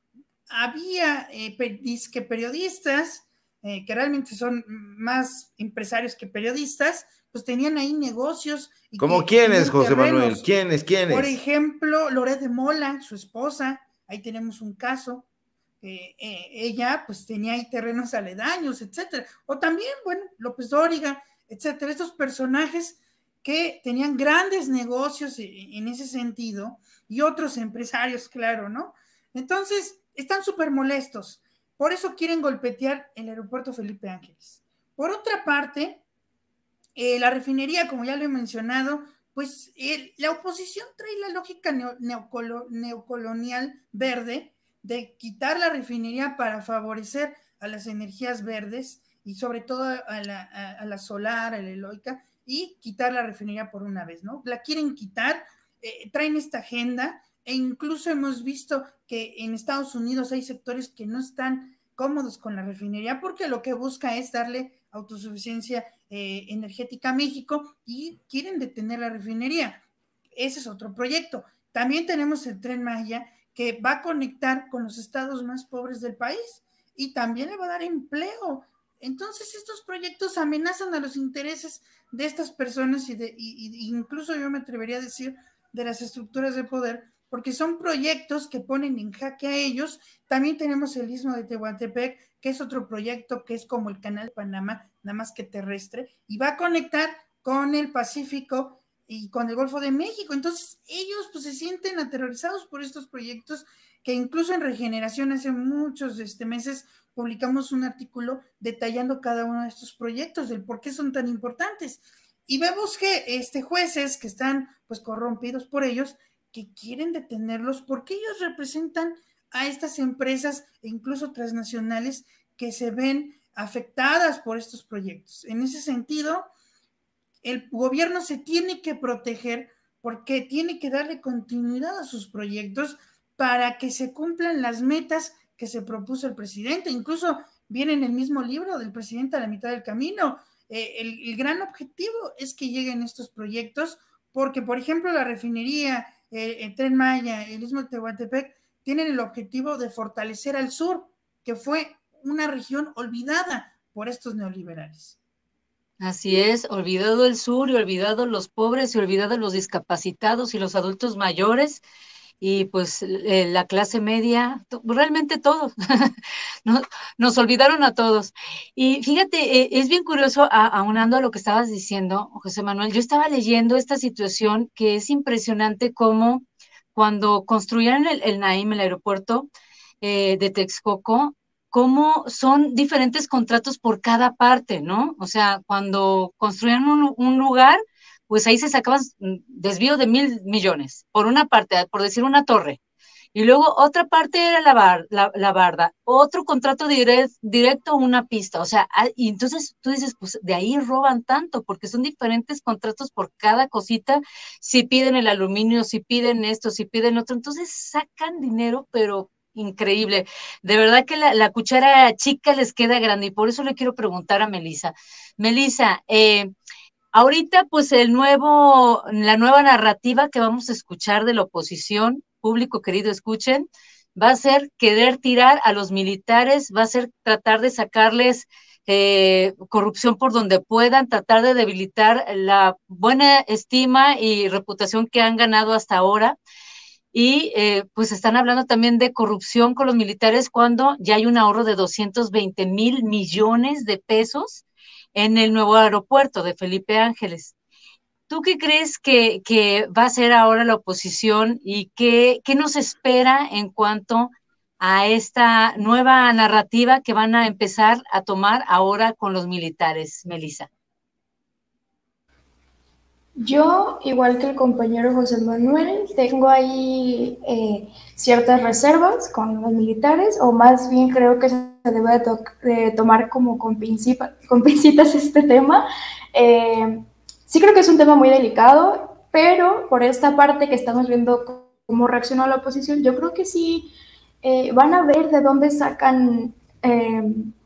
había eh, que periodistas, eh, que realmente son más empresarios que periodistas, pues tenían ahí negocios. Y ¿Cómo quiénes, José Manuel? ¿Quiénes, quiénes? Por ejemplo, Loret de Mola, su esposa, ahí tenemos un caso. Eh, eh, ella pues tenía ahí terrenos aledaños, etcétera, o también, bueno, López Dóriga, etcétera, estos personajes que tenían grandes negocios en ese sentido, y otros empresarios, claro, ¿no? Entonces, están súper molestos, por eso quieren golpetear el aeropuerto Felipe Ángeles. Por otra parte, eh, la refinería, como ya lo he mencionado, pues el, la oposición trae la lógica neo, neocolo, neocolonial verde, de quitar la refinería para favorecer a las energías verdes y sobre todo a la, a, a la solar, a la eólica, y quitar la refinería por una vez, ¿no? La quieren quitar, eh, traen esta agenda, e incluso hemos visto que en Estados Unidos hay sectores que no están cómodos con la refinería porque lo que busca es darle autosuficiencia eh, energética a México y quieren detener la refinería. Ese es otro proyecto. También tenemos el Tren Maya, que va a conectar con los estados más pobres del país y también le va a dar empleo. Entonces estos proyectos amenazan a los intereses de estas personas y, de, y, y incluso yo me atrevería a decir de las estructuras de poder, porque son proyectos que ponen en jaque a ellos. También tenemos el Istmo de Tehuantepec, que es otro proyecto que es como el Canal de Panamá, nada más que terrestre, y va a conectar con el Pacífico y con el Golfo de México. Entonces ellos pues se sienten aterrorizados por estos proyectos, que incluso en Regeneración hace muchos este, meses publicamos un artículo detallando cada uno de estos proyectos, del por qué son tan importantes. Y vemos que este, jueces que están pues corrompidos por ellos, que quieren detenerlos porque ellos representan a estas empresas e incluso transnacionales que se ven afectadas por estos proyectos. En ese sentido, el gobierno se tiene que proteger porque tiene que darle continuidad a sus proyectos para que se cumplan las metas que se propuso el presidente. Incluso viene en el mismo libro del presidente A la mitad del camino. Eh, el, el gran objetivo es que lleguen estos proyectos porque, por ejemplo, la refinería, eh, el Tren Maya, el Istmo de Tehuantepec, tienen el objetivo de fortalecer al sur, que fue una región olvidada por estos neoliberales. Así es, olvidado el sur y olvidado los pobres y olvidado los discapacitados y los adultos mayores y pues eh, la clase media, realmente todos, nos, nos olvidaron a todos. Y fíjate, eh, es bien curioso, a, aunando a lo que estabas diciendo, José Manuel, yo estaba leyendo esta situación que es impresionante cómo cuando construyeron el, el Naim, el aeropuerto eh, de Texcoco, cómo son diferentes contratos por cada parte, ¿no? O sea, cuando construían un, un lugar, pues ahí se sacaban desvío de mil millones, por una parte, por decir una torre. Y luego otra parte era la, bar, la, la barda, otro contrato direct, directo, una pista. O sea, y entonces tú dices, pues de ahí roban tanto, porque son diferentes contratos por cada cosita. Si piden el aluminio, si piden esto, si piden otro, entonces sacan dinero, pero increíble. De verdad que la, la cuchara chica les queda grande y por eso le quiero preguntar a Melissa. Melissa, eh, ahorita pues el nuevo, la nueva narrativa que vamos a escuchar de la oposición, público querido, escuchen, va a ser querer tirar a los militares, va a ser tratar de sacarles eh, corrupción por donde puedan, tratar de debilitar la buena estima y reputación que han ganado hasta ahora. Y eh, pues están hablando también de corrupción con los militares cuando ya hay un ahorro de doscientos veinte mil millones de pesos en el nuevo aeropuerto de Felipe Ángeles. ¿Tú qué crees que, que va a ser ahora la oposición y qué, qué nos espera en cuanto a esta nueva narrativa que van a empezar a tomar ahora con los militares, Melissa? Yo, igual que el compañero José Manuel, tengo ahí eh, ciertas reservas con los militares, o más bien creo que se debe de, to de tomar como con, pincita, con pincitas este tema. Eh, sí creo que es un tema muy delicado, pero por esta parte que estamos viendo cómo reaccionó la oposición, yo creo que sí eh, van a ver de dónde sacan, eh,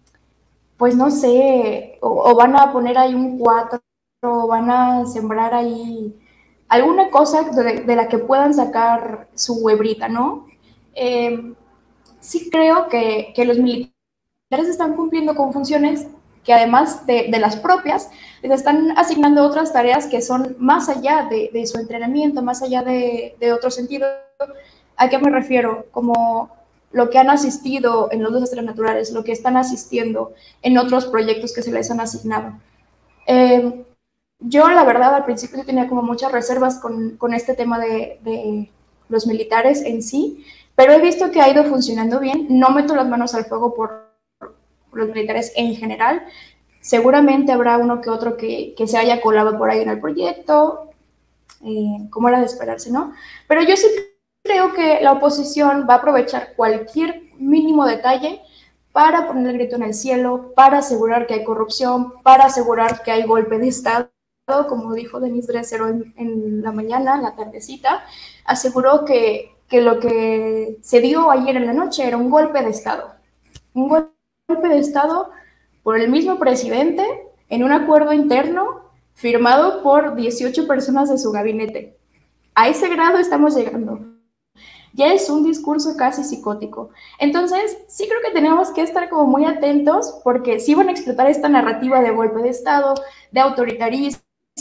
pues no sé, o, o van a poner ahí un cuatro, o van a sembrar ahí alguna cosa de, de la que puedan sacar su huebrita, ¿no? Eh, sí creo que, que los militares están cumpliendo con funciones que además de, de las propias, les están asignando otras tareas que son más allá de, de su entrenamiento, más allá de, de otro sentido. ¿A qué me refiero? Como lo que han asistido en los desastres naturales, lo que están asistiendo en otros proyectos que se les han asignado. Eh, Yo, la verdad, al principio tenía como muchas reservas con, con este tema de, de los militares en sí, pero he visto que ha ido funcionando bien. No meto las manos al fuego por, por los militares en general. Seguramente habrá uno que otro que, que se haya colado por ahí en el proyecto, eh, como era de esperarse, ¿no? Pero yo sí creo que la oposición va a aprovechar cualquier mínimo detalle para poner el grito en el cielo, para asegurar que hay corrupción, para asegurar que hay golpe de Estado. Como dijo Denise Dresser en, en la mañana, en la tardecita, aseguró que, que lo que se dio ayer en la noche era un golpe de Estado. Un golpe de Estado por el mismo presidente en un acuerdo interno firmado por dieciocho personas de su gabinete. A ese grado estamos llegando. Ya es un discurso casi psicótico. Entonces, sí creo que tenemos que estar como muy atentos porque sí van a explotar esta narrativa de golpe de Estado, de autoritarismo,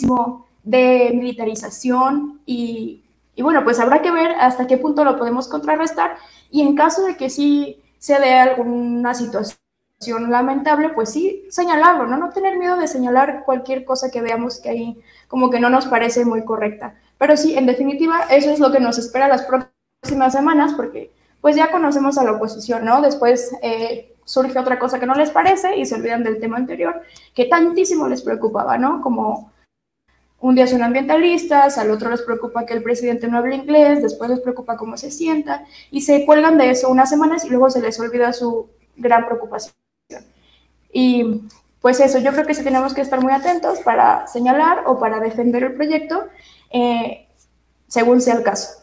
de militarización y, y bueno, pues habrá que ver hasta qué punto lo podemos contrarrestar y en caso de que sí se dé alguna situación lamentable, pues sí, señalarlo, ¿no? No tener miedo de señalar cualquier cosa que veamos que ahí como que no nos parece muy correcta. Pero sí, en definitiva, eso es lo que nos espera las próximas semanas, porque pues ya conocemos a la oposición, ¿no? Después eh, surge otra cosa que no les parece y se olvidan del tema anterior, que tantísimo les preocupaba, ¿no? Como un día son ambientalistas, al otro les preocupa que el presidente no hable inglés, después les preocupa cómo se sienta, y se cuelgan de eso unas semanas y luego se les olvida su gran preocupación. Y pues eso, yo creo que sí tenemos que estar muy atentos para señalar o para defender el proyecto, eh, según sea el caso.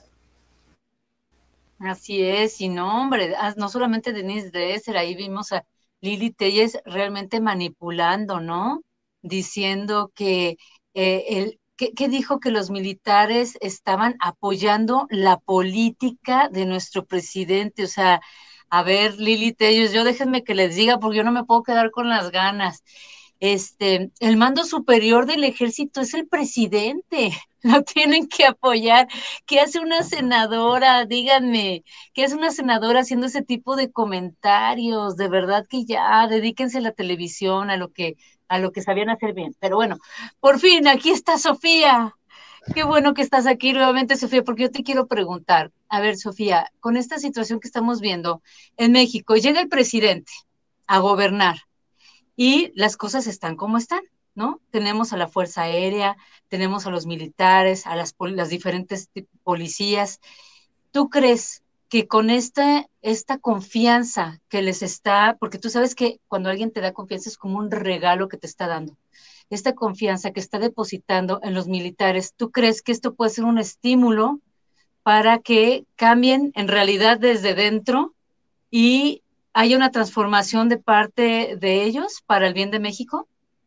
Así es, y no, hombre, no solamente Denise Dresser, ahí vimos a Lili Telles realmente manipulando, ¿no? Diciendo que, eh, el, que, que dijo que los militares estaban apoyando la política de nuestro presidente, o sea, a ver, Lili Telles, yo déjenme que les diga, porque yo no me puedo quedar con las ganas. Este, el mando superior del ejército es el presidente, lo tienen que apoyar. ¿Qué hace una senadora? Díganme, ¿qué hace una senadora haciendo ese tipo de comentarios? De verdad que ya, dedíquense a la televisión, a lo que, a lo que sabían hacer bien. Pero bueno, por fin, aquí está Sofía. Qué bueno que estás aquí nuevamente, Sofía, porque yo te quiero preguntar. A ver, Sofía, con esta situación que estamos viendo en México, llega el presidente a gobernar y las cosas están como están, ¿no? Tenemos a la Fuerza Aérea, tenemos a los militares, a las, las diferentes policías. ¿Tú crees que con esta, esta confianza que les está, porque tú sabes que cuando alguien te da confianza es como un regalo que te está dando, esta confianza que está depositando en los militares, ¿tú crees que esto puede ser un estímulo para que cambien en realidad desde dentro y haya una transformación de parte de ellos para el bien de México?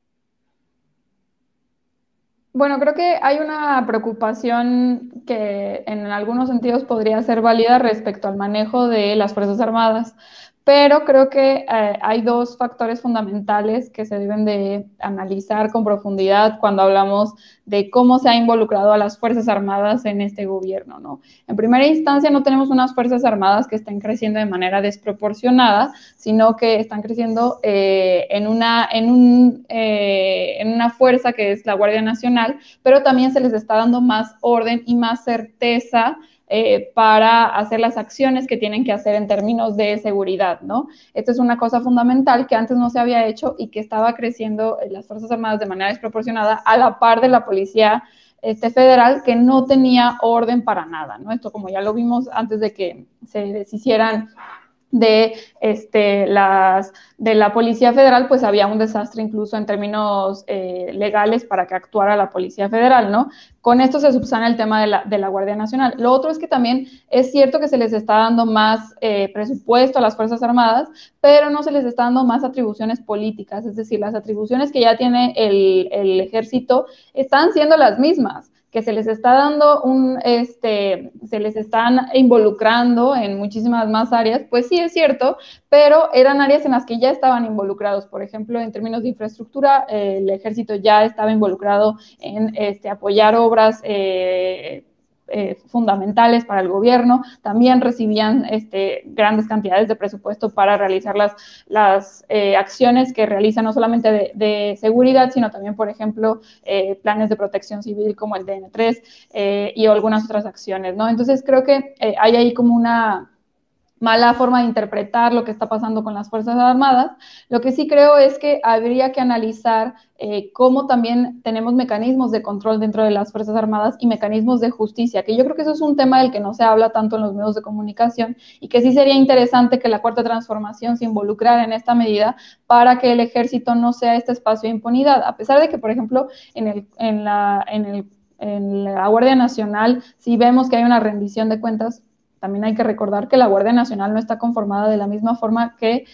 Bueno, creo que hay una preocupación que en algunos sentidos podría ser válida respecto al manejo de las Fuerzas Armadas, pero creo que eh, hay dos factores fundamentales que se deben de analizar con profundidad cuando hablamos de cómo se ha involucrado a las Fuerzas Armadas en este gobierno, ¿no? En primera instancia, no tenemos unas Fuerzas Armadas que estén creciendo de manera desproporcionada, sino que están creciendo eh, en, una, en, un, eh, en una fuerza que es la Guardia Nacional, pero también se les está dando más orden y más certeza Eh, para hacer las acciones que tienen que hacer en términos de seguridad, ¿no? Esto es una cosa fundamental que antes no se había hecho y que estaba creciendo en las Fuerzas Armadas de manera desproporcionada a la par de la Policía este, Federal, que no tenía orden para nada, ¿no? Esto, como ya lo vimos antes de que se deshicieran de, este, las, de la Policía Federal, pues había un desastre incluso en términos eh, legales para que actuara la Policía Federal, ¿no? Con esto se subsana el tema de la, de la Guardia Nacional. Lo otro es que también es cierto que se les está dando más eh, presupuesto a las Fuerzas Armadas, pero no se les está dando más atribuciones políticas, es decir, las atribuciones que ya tiene el, el ejército están siendo las mismas, que se les está dando un, este, se les están involucrando en muchísimas más áreas, pues sí es cierto, pero eran áreas en las que ya estaban involucrados. Por ejemplo, en términos de infraestructura, eh, el ejército ya estaba involucrado en este, apoyar obras eh, Eh, fundamentales para el gobierno, también recibían este, grandes cantidades de presupuesto para realizar las, las eh, acciones que realizan no solamente de, de seguridad, sino también, por ejemplo, eh, planes de protección civil como el D N tres eh, y algunas otras acciones, ¿no? Entonces creo que eh, hay ahí como una mala forma de interpretar lo que está pasando con las Fuerzas Armadas. Lo que sí creo es que habría que analizar eh, cómo también tenemos mecanismos de control dentro de las Fuerzas Armadas y mecanismos de justicia, que yo creo que eso es un tema del que no se habla tanto en los medios de comunicación y que sí sería interesante que la Cuarta Transformación se involucrara en esta medida para que el ejército no sea este espacio de impunidad, a pesar de que, por ejemplo, en, el, en, la, en, el, en la Guardia Nacional, si vemos que hay una rendición de cuentas, también hay que recordar que la Guardia Nacional no está conformada de la misma forma que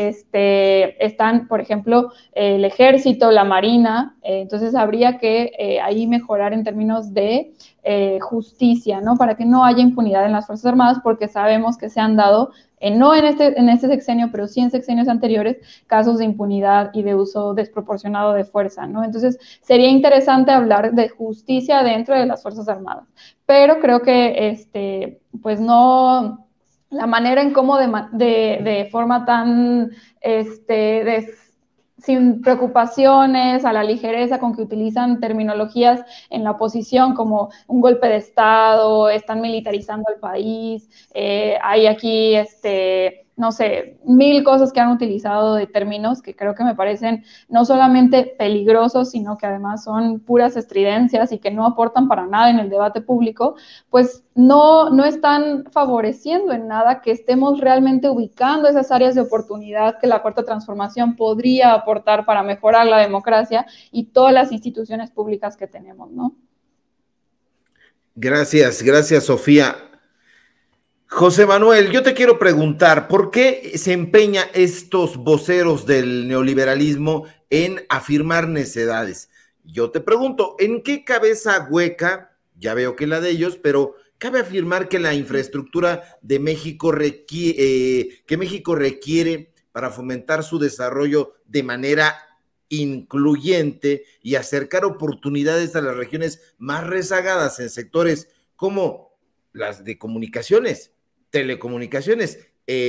este, están, por ejemplo, el Ejército, la Marina, eh, entonces habría que eh, ahí mejorar en términos de eh, justicia, ¿no? Para que no haya impunidad en las Fuerzas Armadas, porque sabemos que se han dado, eh, no en este, en este sexenio, pero sí en sexenios anteriores, casos de impunidad y de uso desproporcionado de fuerza, ¿no? Entonces sería interesante hablar de justicia dentro de las Fuerzas Armadas, pero creo que este, pues no, la manera en cómo de, de, de forma tan, este, de, sin preocupaciones, a la ligereza con que utilizan terminologías en la oposición como un golpe de Estado, están militarizando al país, eh, hay aquí, este, no sé, mil cosas que han utilizado de términos que creo que me parecen no solamente peligrosos, sino que además son puras estridencias y que no aportan para nada en el debate público, pues no, no están favoreciendo en nada que estemos realmente ubicando esas áreas de oportunidad que la Cuarta Transformación podría aportar para mejorar la democracia y todas las instituciones públicas que tenemos, ¿no? Gracias, gracias, Sofía. José Manuel, yo te quiero preguntar, ¿por qué se empeña estos voceros del neoliberalismo en afirmar necedades? Yo te pregunto, ¿en qué cabeza hueca, ya veo que la de ellos, pero cabe afirmar que la infraestructura de México requiere, eh, que México requiere para fomentar su desarrollo de manera incluyente y acercar oportunidades a las regiones más rezagadas en sectores como las de comunicaciones, telecomunicaciones,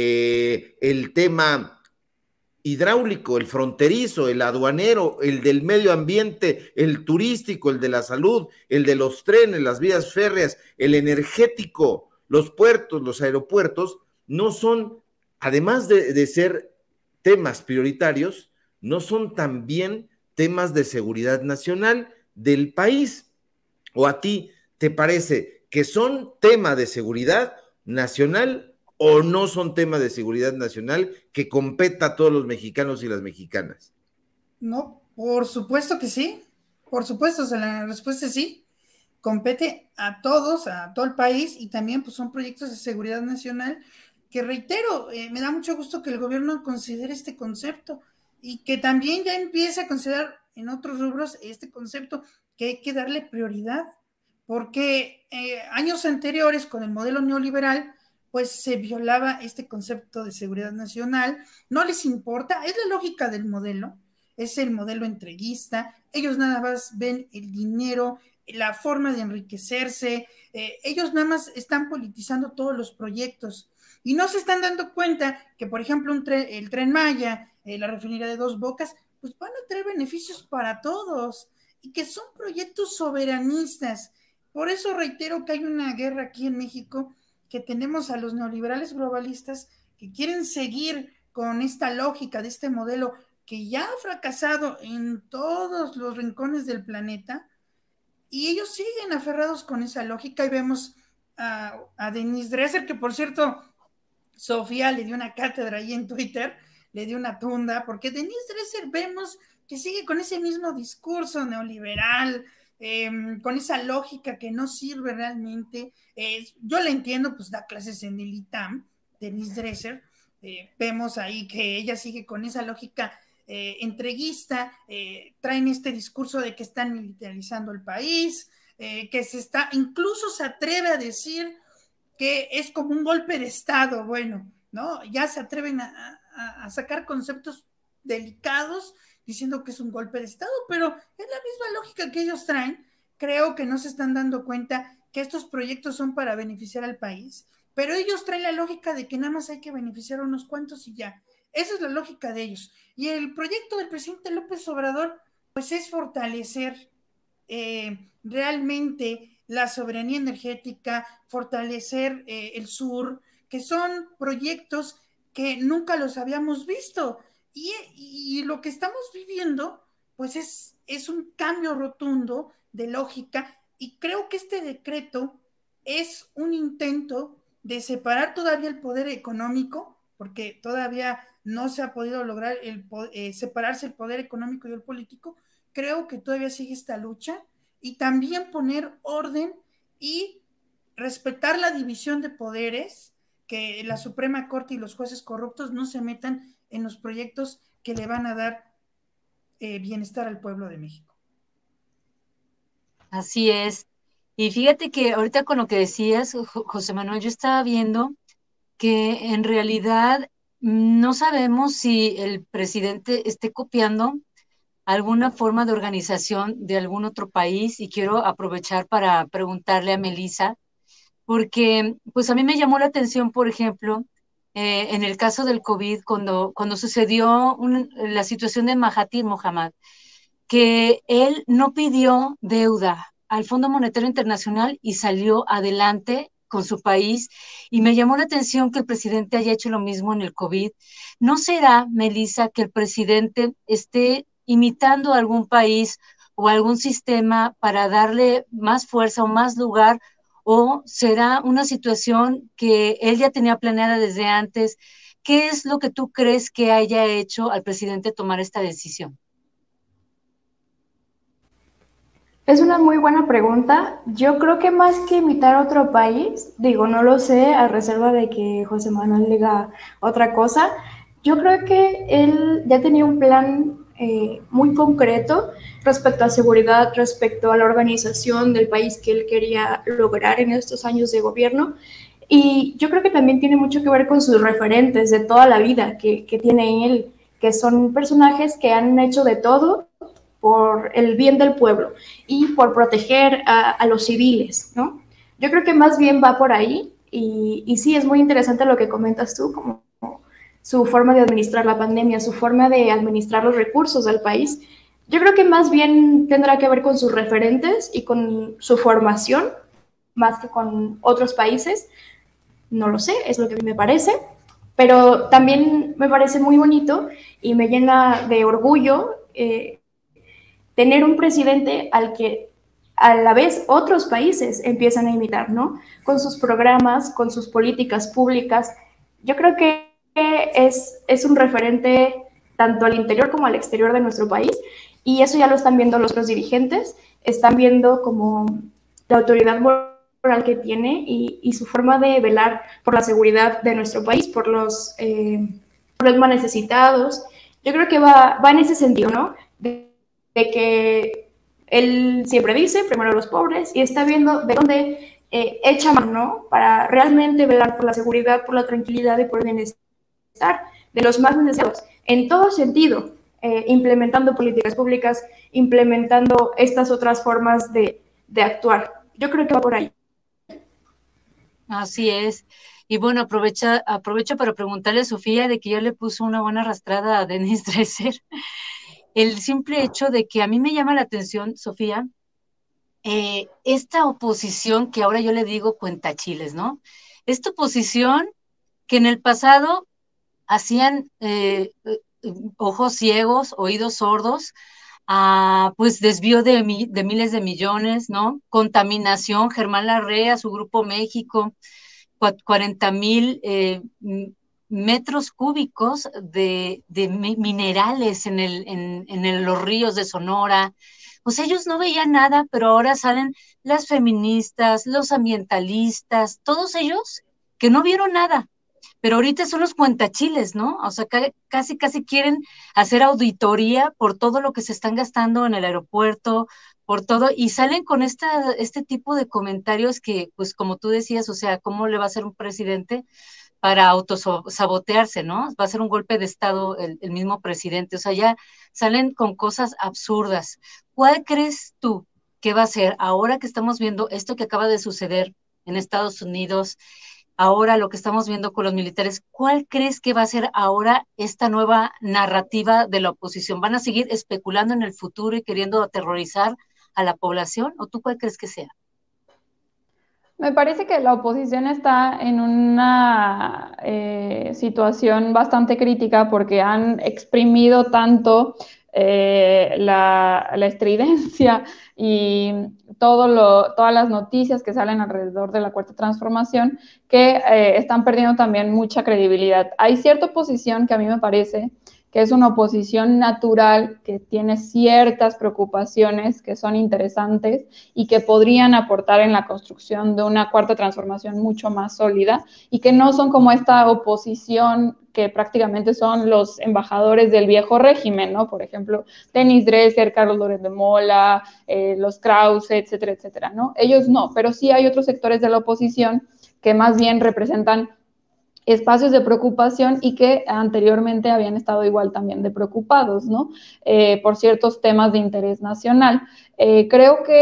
eh, el tema hidráulico, el fronterizo, el aduanero, el del medio ambiente, el turístico, el de la salud, el de los trenes, las vías férreas, el energético, los puertos, los aeropuertos, no son, además de, de ser temas prioritarios, no son también temas de seguridad nacional del país. ¿O a ti te parece que son tema de seguridad nacional o no son tema de seguridad nacional que competa a todos los mexicanos y las mexicanas? No, por supuesto que sí, por supuesto, o sea, la respuesta es sí, compete a todos, a todo el país, y también pues son proyectos de seguridad nacional que, reitero, eh, me da mucho gusto que el gobierno considere este concepto y que también ya empiece a considerar en otros rubros este concepto, que hay que darle prioridad, porque eh, años anteriores con el modelo neoliberal pues se violaba este concepto de seguridad nacional, no les importa, es la lógica del modelo, es el modelo entreguista, ellos nada más ven el dinero, la forma de enriquecerse, eh, ellos nada más están politizando todos los proyectos y no se están dando cuenta que, por ejemplo, un tren, el Tren Maya, eh, la refinería de Dos Bocas, pues van a traer beneficios para todos y que son proyectos soberanistas. Por eso reitero que hay una guerra aquí en México, que tenemos a los neoliberales globalistas que quieren seguir con esta lógica de este modelo que ya ha fracasado en todos los rincones del planeta, y ellos siguen aferrados con esa lógica. Y vemos a, a Denise Dresser, que por cierto, Sofía le dio una cátedra ahí en Twitter, le dio una tunda, porque Denise Dresser vemos que sigue con ese mismo discurso neoliberal, eh, con esa lógica que no sirve realmente. Eh, yo la entiendo, pues da clases en el I T A M, Denise Dresser, eh, vemos ahí que ella sigue con esa lógica eh, entreguista, eh, traen este discurso de que están militarizando el país, eh, que se está, incluso se atreve a decir que es como un golpe de Estado. Bueno, ¿no? Ya se atreven a, a, a sacar conceptos delicados diciendo que es un golpe de Estado, pero es la misma lógica que ellos traen. Creo que no se están dando cuenta que estos proyectos son para beneficiar al país, pero ellos traen la lógica de que nada más hay que beneficiar a unos cuantos y ya. Esa es la lógica de ellos. Y el proyecto del presidente López Obrador, pues es fortalecer eh, realmente la soberanía energética, fortalecer eh, el sur, que son proyectos que nunca los habíamos visto. Y, y lo que estamos viviendo, pues es, es un cambio rotundo de lógica, y creo que este decreto es un intento de separar todavía el poder económico, porque todavía no se ha podido lograr el, eh, separarse el poder económico y el político. Creo que todavía sigue esta lucha, y también poner orden y respetar la división de poderes, que la Suprema Corte y los jueces corruptos no se metan en los proyectos que le van a dar eh, bienestar al pueblo de México. Así es. Y fíjate que ahorita con lo que decías, José Manuel, yo estaba viendo que en realidad no sabemos si el presidente esté copiando alguna forma de organización de algún otro país, y quiero aprovechar para preguntarle a Melissa, porque pues a mí me llamó la atención, por ejemplo, eh, en el caso del COVID, cuando, cuando sucedió un, la situación de Mahathir Mohamad, que él no pidió deuda al Fondo Monetario Internacional y salió adelante con su país, y me llamó la atención que el presidente haya hecho lo mismo en el COVID. ¿No será, Melissa, que el presidente esté imitando a algún país o algún sistema para darle más fuerza o más lugar, o será una situación que él ya tenía planeada desde antes? ¿Qué es lo que tú crees que haya hecho al presidente tomar esta decisión? Es una muy buena pregunta. Yo creo que más que imitar a otro país, digo, no lo sé, a reserva de que José Manuel diga otra cosa, yo creo que él ya tenía un plan eh, muy concreto respecto a seguridad, respecto a la organización del país que él quería lograr en estos años de gobierno. Y yo creo que también tiene mucho que ver con sus referentes de toda la vida que, que tiene él, que son personajes que han hecho de todo por el bien del pueblo y por proteger a, a los civiles, ¿no? Yo creo que más bien va por ahí, y, y sí, es muy interesante lo que comentas tú, como su forma de administrar la pandemia, su forma de administrar los recursos del país. Yo creo que más bien tendrá que ver con sus referentes y con su formación, más que con otros países. No lo sé, es lo que a mí me parece, pero también me parece muy bonito y me llena de orgullo eh, tener un presidente al que a la vez otros países empiezan a imitar, ¿no? Con sus programas, con sus políticas públicas. Yo creo que es, es un referente tanto al interior como al exterior de nuestro país, y eso ya lo están viendo los otros dirigentes, están viendo como la autoridad moral que tiene y, y su forma de velar por la seguridad de nuestro país, por los, eh, por los más necesitados. Yo creo que va, va en ese sentido, ¿no? De, de que él siempre dice, primero los pobres, y está viendo de dónde eh, echa mano, ¿no? Para realmente velar por la seguridad, por la tranquilidad y por el bienestar de los más necesitados, en todo sentido, eh, implementando políticas públicas, implementando estas otras formas de, de actuar. Yo creo que va por ahí. Así es. Y bueno, aprovecha, aprovecho para preguntarle a Sofía de que ya le puso una buena arrastrada a Denise Dresser. El simple hecho de que a mí me llama la atención, Sofía, eh, esta oposición que ahora yo le digo cuentachiles, ¿no? Esta oposición que en el pasado hacían eh, ojos ciegos, oídos sordos, a, pues desvío de, mi, de miles de millones, ¿no? Contaminación, Germán Larrea, su Grupo México, cuarenta mil eh, metros cúbicos de, de minerales en, el, en, en el, los ríos de Sonora. Pues ellos no veían nada, pero ahora salen las feministas, los ambientalistas, todos ellos que no vieron nada, pero ahorita son los cuentachiles, ¿no? O sea, casi, casi quieren hacer auditoría por todo lo que se están gastando en el aeropuerto, por todo, y salen con esta, este tipo de comentarios que, pues como tú decías, o sea, ¿cómo le va a hacer un presidente para autosabotearse, ¿no? Va a ser un golpe de Estado el, el mismo presidente, o sea, ya salen con cosas absurdas. ¿Cuál crees tú que va a ser ahora que estamos viendo esto que acaba de suceder en Estados Unidos, ahora lo que estamos viendo con los militares? ¿Cuál crees que va a ser ahora esta nueva narrativa de la oposición? ¿Van a seguir especulando en el futuro y queriendo aterrorizar a la población? ¿O tú cuál crees que sea? Me parece que la oposición está en una eh, situación bastante crítica porque han exprimido tanto eh, la, la estridencia y todo lo, todas las noticias que salen alrededor de la Cuarta Transformación que eh, están perdiendo también mucha credibilidad. Hay cierta oposición que a mí me parece que es una oposición natural, que tiene ciertas preocupaciones que son interesantes y que podrían aportar en la construcción de una cuarta transformación mucho más sólida, y que no son como esta oposición que prácticamente son los embajadores del viejo régimen, ¿no? Por ejemplo, Denise Dresser, Carlos Loret de Mola, eh, los Krause, etcétera, etcétera, ¿no? Ellos no, pero sí hay otros sectores de la oposición que más bien representan espacios de preocupación y que anteriormente habían estado igual también de preocupados, ¿no? Eh, por ciertos temas de interés nacional. Eh, creo que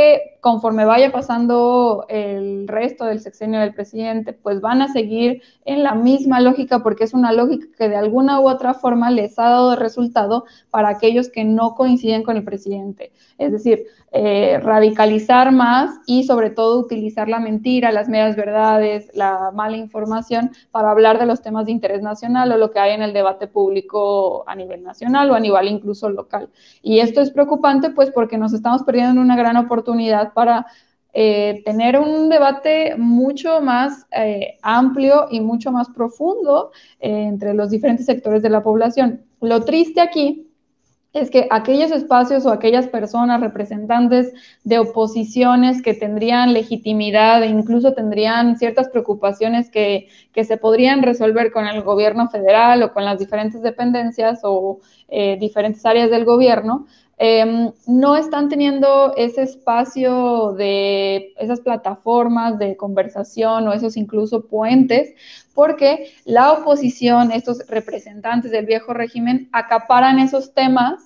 conforme vaya pasando el resto del sexenio del presidente, pues van a seguir en la misma lógica, porque es una lógica que de alguna u otra forma les ha dado resultado para aquellos que no coinciden con el presidente. Es decir, eh, radicalizar más y sobre todo utilizar la mentira, las medias verdades, la mala información para hablar de los temas de interés nacional o lo que hay en el debate público a nivel nacional o a nivel incluso local. Y esto es preocupante pues porque nos estamos perdiendo una gran oportunidad para eh, tener un debate mucho más eh, amplio y mucho más profundo eh, entre los diferentes sectores de la población. Lo triste aquí es que aquellos espacios o aquellas personas representantes de oposiciones que tendrían legitimidad e incluso tendrían ciertas preocupaciones que, que se podrían resolver con el gobierno federal o con las diferentes dependencias o eh, diferentes áreas del gobierno, eh, no están teniendo ese espacio de esas plataformas de conversación o esos incluso puentes, porque la oposición, estos representantes del viejo régimen, acaparan esos temas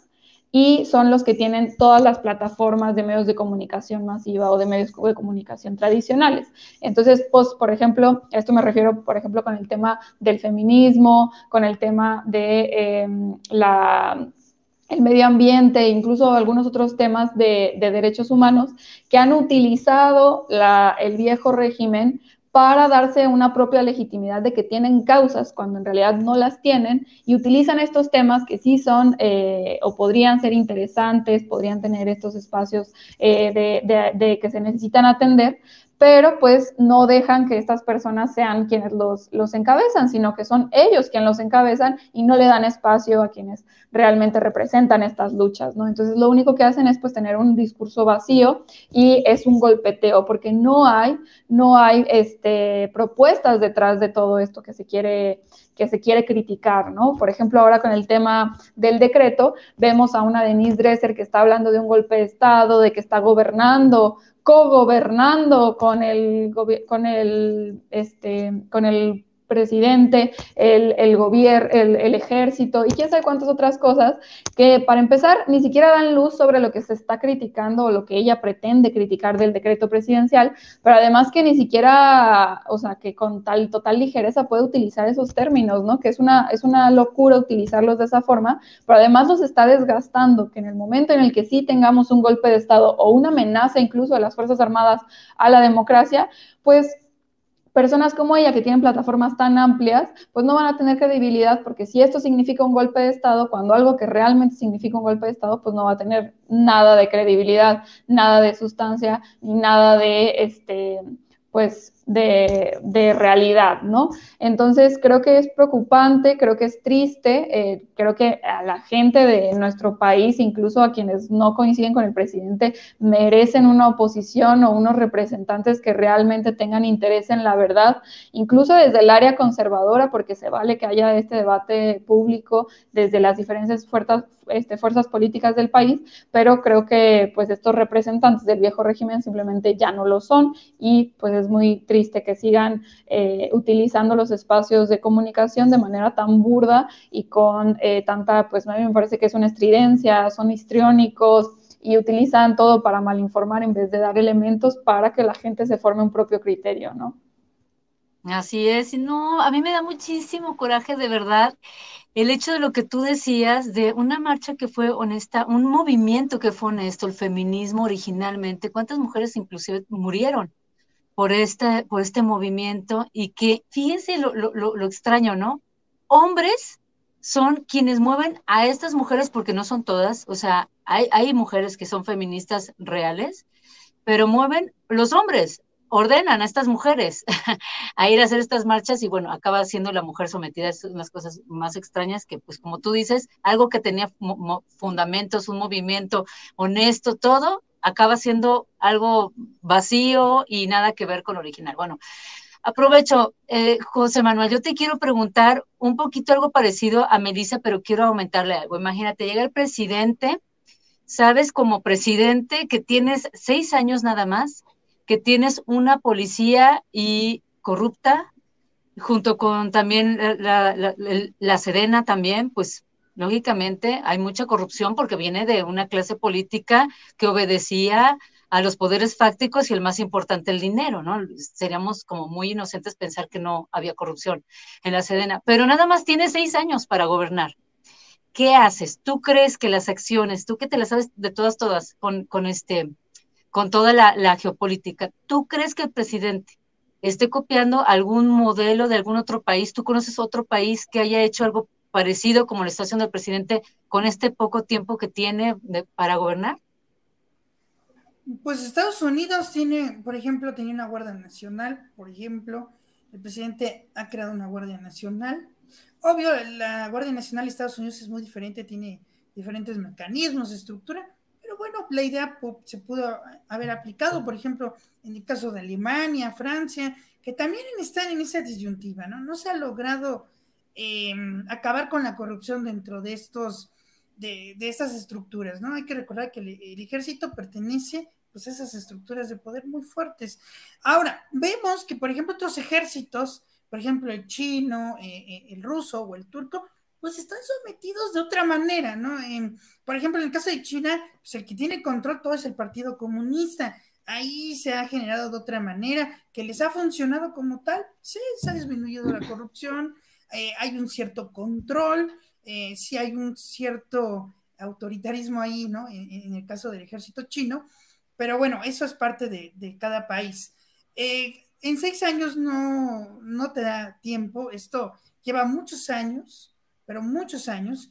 y son los que tienen todas las plataformas de medios de comunicación masiva o de medios de comunicación tradicionales. Entonces, pues, por ejemplo, esto me refiero, por ejemplo, con el tema del feminismo, con el tema de eh, la... el medio ambiente, incluso algunos otros temas de, de derechos humanos que han utilizado la, el viejo régimen para darse una propia legitimidad de que tienen causas cuando en realidad no las tienen y utilizan estos temas que sí son eh, o podrían ser interesantes, podrían tener estos espacios eh, de, de, de que se necesitan atender, pero pues no dejan que estas personas sean quienes los, los encabezan, sino que son ellos quienes los encabezan y no le dan espacio a quienes realmente representan estas luchas, ¿no? Entonces lo único que hacen es pues tener un discurso vacío y es un golpeteo, porque no hay, no hay este, propuestas detrás de todo esto que se quiere que se quiere criticar, ¿no? Por ejemplo, ahora con el tema del decreto, vemos a una Denise Dresser que está hablando de un golpe de Estado, de que está gobernando, cogobernando con el, con el, este, con el presidente, el, el gobierno, el, el ejército y quién sabe cuántas otras cosas que para empezar ni siquiera dan luz sobre lo que se está criticando o lo que ella pretende criticar del decreto presidencial, pero además que ni siquiera, o sea, que con tal total ligereza puede utilizar esos términos, ¿no? Que es una, es una locura utilizarlos de esa forma, pero además los está desgastando, que en el momento en el que sí tengamos un golpe de Estado o una amenaza incluso de las Fuerzas Armadas a la democracia, pues personas como ella que tienen plataformas tan amplias, pues no van a tener credibilidad, porque si esto significa un golpe de Estado, cuando algo que realmente significa un golpe de Estado, pues no va a tener nada de credibilidad, nada de sustancia, ni nada de, este, pues, de, de realidad, ¿no? Entonces, creo que es preocupante, creo que es triste, eh, creo que a la gente de nuestro país, incluso a quienes no coinciden con el presidente, merecen una oposición o unos representantes que realmente tengan interés en la verdad, incluso desde el área conservadora, porque se vale que haya este debate público desde las diferentes fuerzas, este, fuerzas políticas del país, pero creo que pues estos representantes del viejo régimen simplemente ya no lo son y pues es muy triste que sigan eh, utilizando los espacios de comunicación de manera tan burda y con eh, tanta, pues a mí me parece que es una estridencia, son histriónicos y utilizan todo para malinformar en vez de dar elementos para que la gente se forme un propio criterio, ¿no? Así es, y no, a mí me da muchísimo coraje de verdad el hecho de lo que tú decías, de una marcha que fue honesta, un movimiento que fue honesto, el feminismo originalmente, cuántas mujeres inclusive murieron por este, por este movimiento y que, fíjense lo, lo, lo extraño, ¿no? Hombres son quienes mueven a estas mujeres porque no son todas, o sea, hay, hay mujeres que son feministas reales, pero mueven los hombres, ordenan a estas mujeres a ir a hacer estas marchas y bueno, acaba siendo la mujer sometida a unas cosas más extrañas que pues como tú dices, algo que tenía fundamentos, un movimiento honesto, todo, acaba siendo algo vacío y nada que ver con lo original. Bueno, aprovecho, eh, José Manuel, yo te quiero preguntar un poquito algo parecido a Melissa, pero quiero aumentarle algo. Imagínate, llega el presidente, sabes como presidente que tienes seis años nada más, que tienes una policía y corrupta, junto con también la, la, la, la Sedena también, pues lógicamente hay mucha corrupción porque viene de una clase política que obedecía a los poderes fácticos y el más importante, el dinero, ¿no? Seríamos como muy inocentes pensar que no había corrupción en la Sedena, pero nada más tiene seis años para gobernar. ¿Qué haces? ¿Tú crees que las acciones, tú que te las sabes de todas, todas, con, con, este, con toda la, la geopolítica, ¿tú crees que el presidente esté copiando algún modelo de algún otro país? ¿Tú conoces otro país que haya hecho algo parecido como lo está haciendo el presidente con este poco tiempo que tiene de, para gobernar? Pues Estados Unidos tiene, por ejemplo, tenía una Guardia Nacional, por ejemplo, el presidente ha creado una Guardia Nacional. Obvio, la Guardia Nacional de Estados Unidos es muy diferente, tiene diferentes mecanismos, estructura, pero bueno, la idea se pudo haber aplicado, por ejemplo, en el caso de Alemania, Francia, que también están en esa disyuntiva, ¿no? No se ha logrado eh, acabar con la corrupción dentro de estos, de, de estas estructuras, ¿no? Hay que recordar que el, el ejército pertenece pues a esas estructuras de poder muy fuertes. Ahora, vemos que, por ejemplo, otros ejércitos, por ejemplo, el chino, eh, el ruso o el turco, pues están sometidos de otra manera, ¿no? Eh, por ejemplo, en el caso de China, pues el que tiene control todo es el Partido Comunista. Ahí se ha generado de otra manera, que les ha funcionado como tal. Sí, se ha disminuido la corrupción, eh, hay un cierto control, eh, sí hay un cierto autoritarismo ahí, ¿no? En, en el caso del ejército chino, pero bueno, eso es parte de, de cada país. Eh, en seis años no, no te da tiempo, esto lleva muchos años, pero muchos años,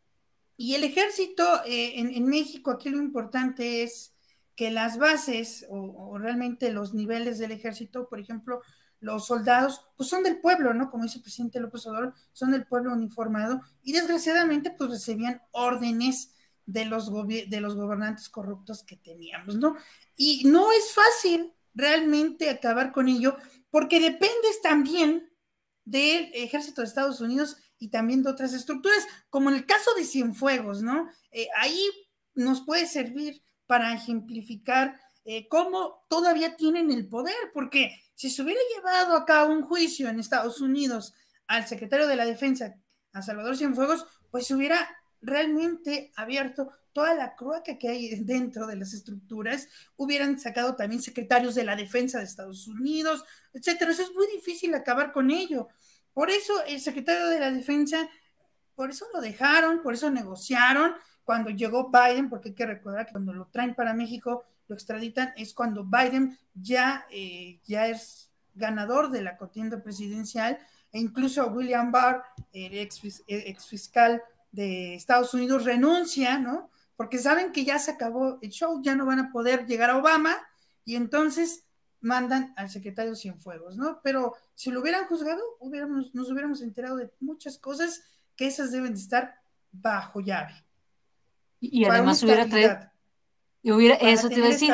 y el ejército eh, en, en México, aquí lo importante es que las bases o, o realmente los niveles del ejército, por ejemplo, los soldados, pues son del pueblo, ¿no? Como dice el presidente López Obrador, son del pueblo uniformado, y desgraciadamente pues recibían órdenes de los, de los gobernantes corruptos que teníamos, ¿no? Y no es fácil realmente acabar con ello, porque dependes también del ejército de Estados Unidos y también de otras estructuras, como en el caso de Cienfuegos, ¿no? Eh, ahí nos puede servir para ejemplificar eh, cómo todavía tienen el poder, porque si se hubiera llevado a cabo un juicio en Estados Unidos al secretario de la Defensa, a Salvador Cienfuegos, pues se hubiera realmente abierto toda la cloaca que hay dentro de las estructuras, hubieran sacado también secretarios de la defensa de Estados Unidos, etcétera. Eso es muy difícil acabar con ello. Por eso el secretario de la defensa, por eso lo dejaron, por eso negociaron cuando llegó Biden, porque hay que recordar que cuando lo traen para México, lo extraditan, es cuando Biden ya, eh, ya es ganador de la contienda presidencial, e incluso William Barr, el ex, ex fiscal de Estados Unidos, renuncia, ¿no? Porque saben que ya se acabó el show, ya no van a poder llegar a Obama, y entonces mandan al secretario Cienfuegos, ¿no? Pero si lo hubieran juzgado, hubiéramos, nos hubiéramos enterado de muchas cosas que esas deben de estar bajo llave. Y además hubiera traído, y hubiera, eso te iba a decir,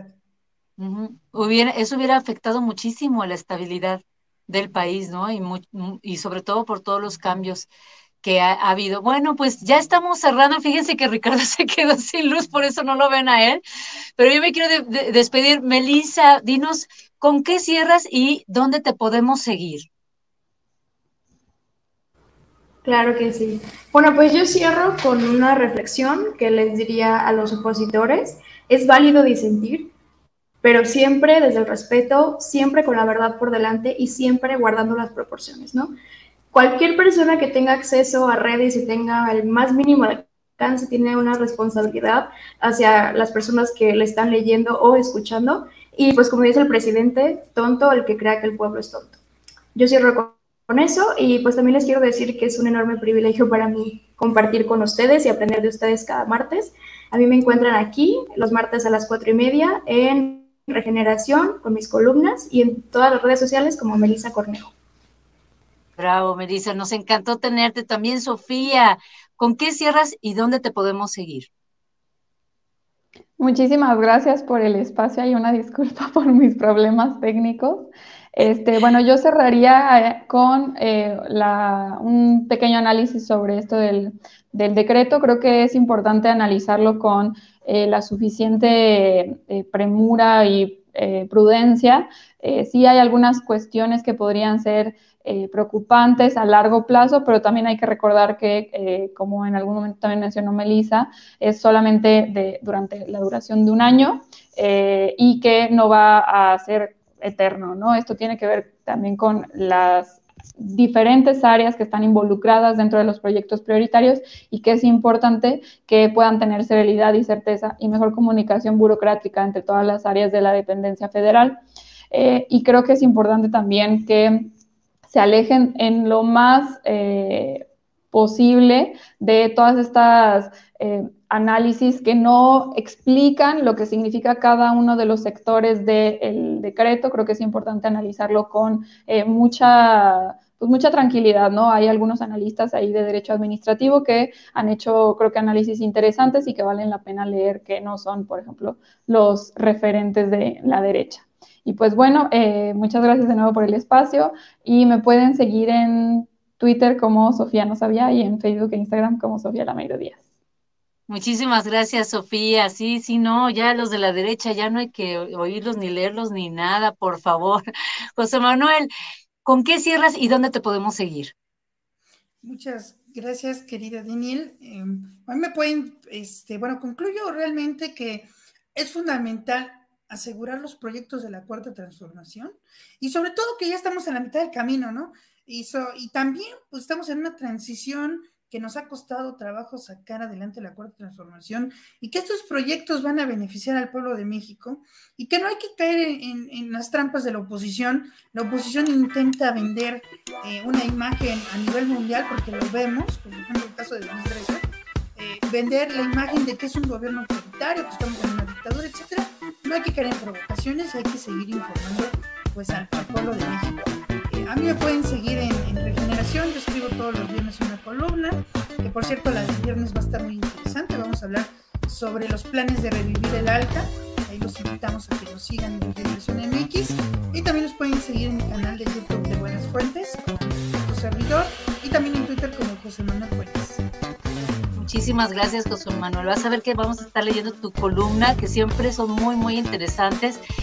uh-huh, hubiera, eso hubiera afectado muchísimo a la estabilidad del país, ¿no? Y, muy, y sobre todo por todos los cambios que ha, ha habido. Bueno, pues ya estamos cerrando. Fíjense que Ricardo se quedó sin luz, por eso no lo ven a él. Pero yo me quiero de, de, despedir. Melissa, dinos, ¿con qué cierras y dónde te podemos seguir? Claro que sí. Bueno, pues yo cierro con una reflexión que les diría a los opositores. Es válido disentir, pero siempre desde el respeto, siempre con la verdad por delante y siempre guardando las proporciones, ¿no? Cualquier persona que tenga acceso a redes y tenga el más mínimo alcance tiene una responsabilidad hacia las personas que le están leyendo o escuchando. Y pues como dice el presidente, tonto el que crea que el pueblo es tonto. Yo cierro con eso y pues también les quiero decir que es un enorme privilegio para mí compartir con ustedes y aprender de ustedes cada martes. A mí me encuentran aquí los martes a las cuatro y media en Regeneración con mis columnas y en todas las redes sociales como Melissa Cornejo. Bravo, Melissa, nos encantó tenerte también. Sofía, ¿con qué cierras y dónde te podemos seguir? Muchísimas gracias por el espacio y una disculpa por mis problemas técnicos. Este, bueno, yo cerraría con eh, la, un pequeño análisis sobre esto del, del decreto. Creo que es importante analizarlo con eh, la suficiente eh, premura y eh, prudencia. Eh, sí hay algunas cuestiones que podrían ser Eh, preocupantes a largo plazo, pero también hay que recordar que, eh, como en algún momento también mencionó Melissa, es solamente de, durante la duración de un año. eh, y que no va a ser eterno, ¿no? Esto tiene que ver también con las diferentes áreas que están involucradas dentro de los proyectos prioritarios y que es importante que puedan tener celeridad y certeza y mejor comunicación burocrática entre todas las áreas de la dependencia federal. Eh, y creo que es importante también que se alejen en lo más eh, posible de todas estas eh, análisis que no explican lo que significa cada uno de los sectores del decreto. Creo que es importante analizarlo con eh, mucha, pues mucha tranquilidad, ¿no? Hay algunos analistas ahí de derecho administrativo que han hecho, creo que, análisis interesantes y que valen la pena leer, que no son, por ejemplo, los referentes de la derecha. Y pues bueno, eh, muchas gracias de nuevo por el espacio y me pueden seguir en Twitter como Sofía No Sabía y en Facebook e Instagram como Sofía Lameiro Díaz. Muchísimas gracias, Sofía. Sí, sí, no, ya los de la derecha ya no hay que oírlos ni leerlos ni nada, por favor. José Manuel, ¿con qué cierras y dónde te podemos seguir? Muchas gracias, querida Daniel. Eh, a mí me pueden, este, bueno, concluyo realmente que es fundamental asegurar los proyectos de la Cuarta Transformación y sobre todo que ya estamos en la mitad del camino, ¿no? Y, so, y también pues estamos en una transición que nos ha costado trabajo sacar adelante la Cuarta Transformación y que estos proyectos van a beneficiar al pueblo de México y que no hay que caer en, en, en las trampas de la oposición. La oposición intenta vender eh, una imagen a nivel mundial, porque lo vemos, como por ejemplo el caso de Luis Dreser, eh, vender la imagen de que es un gobierno autoritario, que estamos en una dictadura, etcétera. No hay que caer en provocaciones, hay que seguir informando pues al, al pueblo de México. Eh, a mí me pueden seguir en, en Regeneración, yo escribo todos los viernes una columna, que por cierto la del viernes va a estar muy interesante, vamos a hablar sobre los planes de revivir el ALCA, ahí los invitamos a que nos sigan en Regeneración M X, y también nos pueden seguir en mi canal de YouTube de Buenas Fuentes, con su servidor, y también en Twitter como José Manuel Fuentes. Muchísimas gracias, José Manuel. Vas a ver que vamos a estar leyendo tu columna, que siempre son muy, muy interesantes.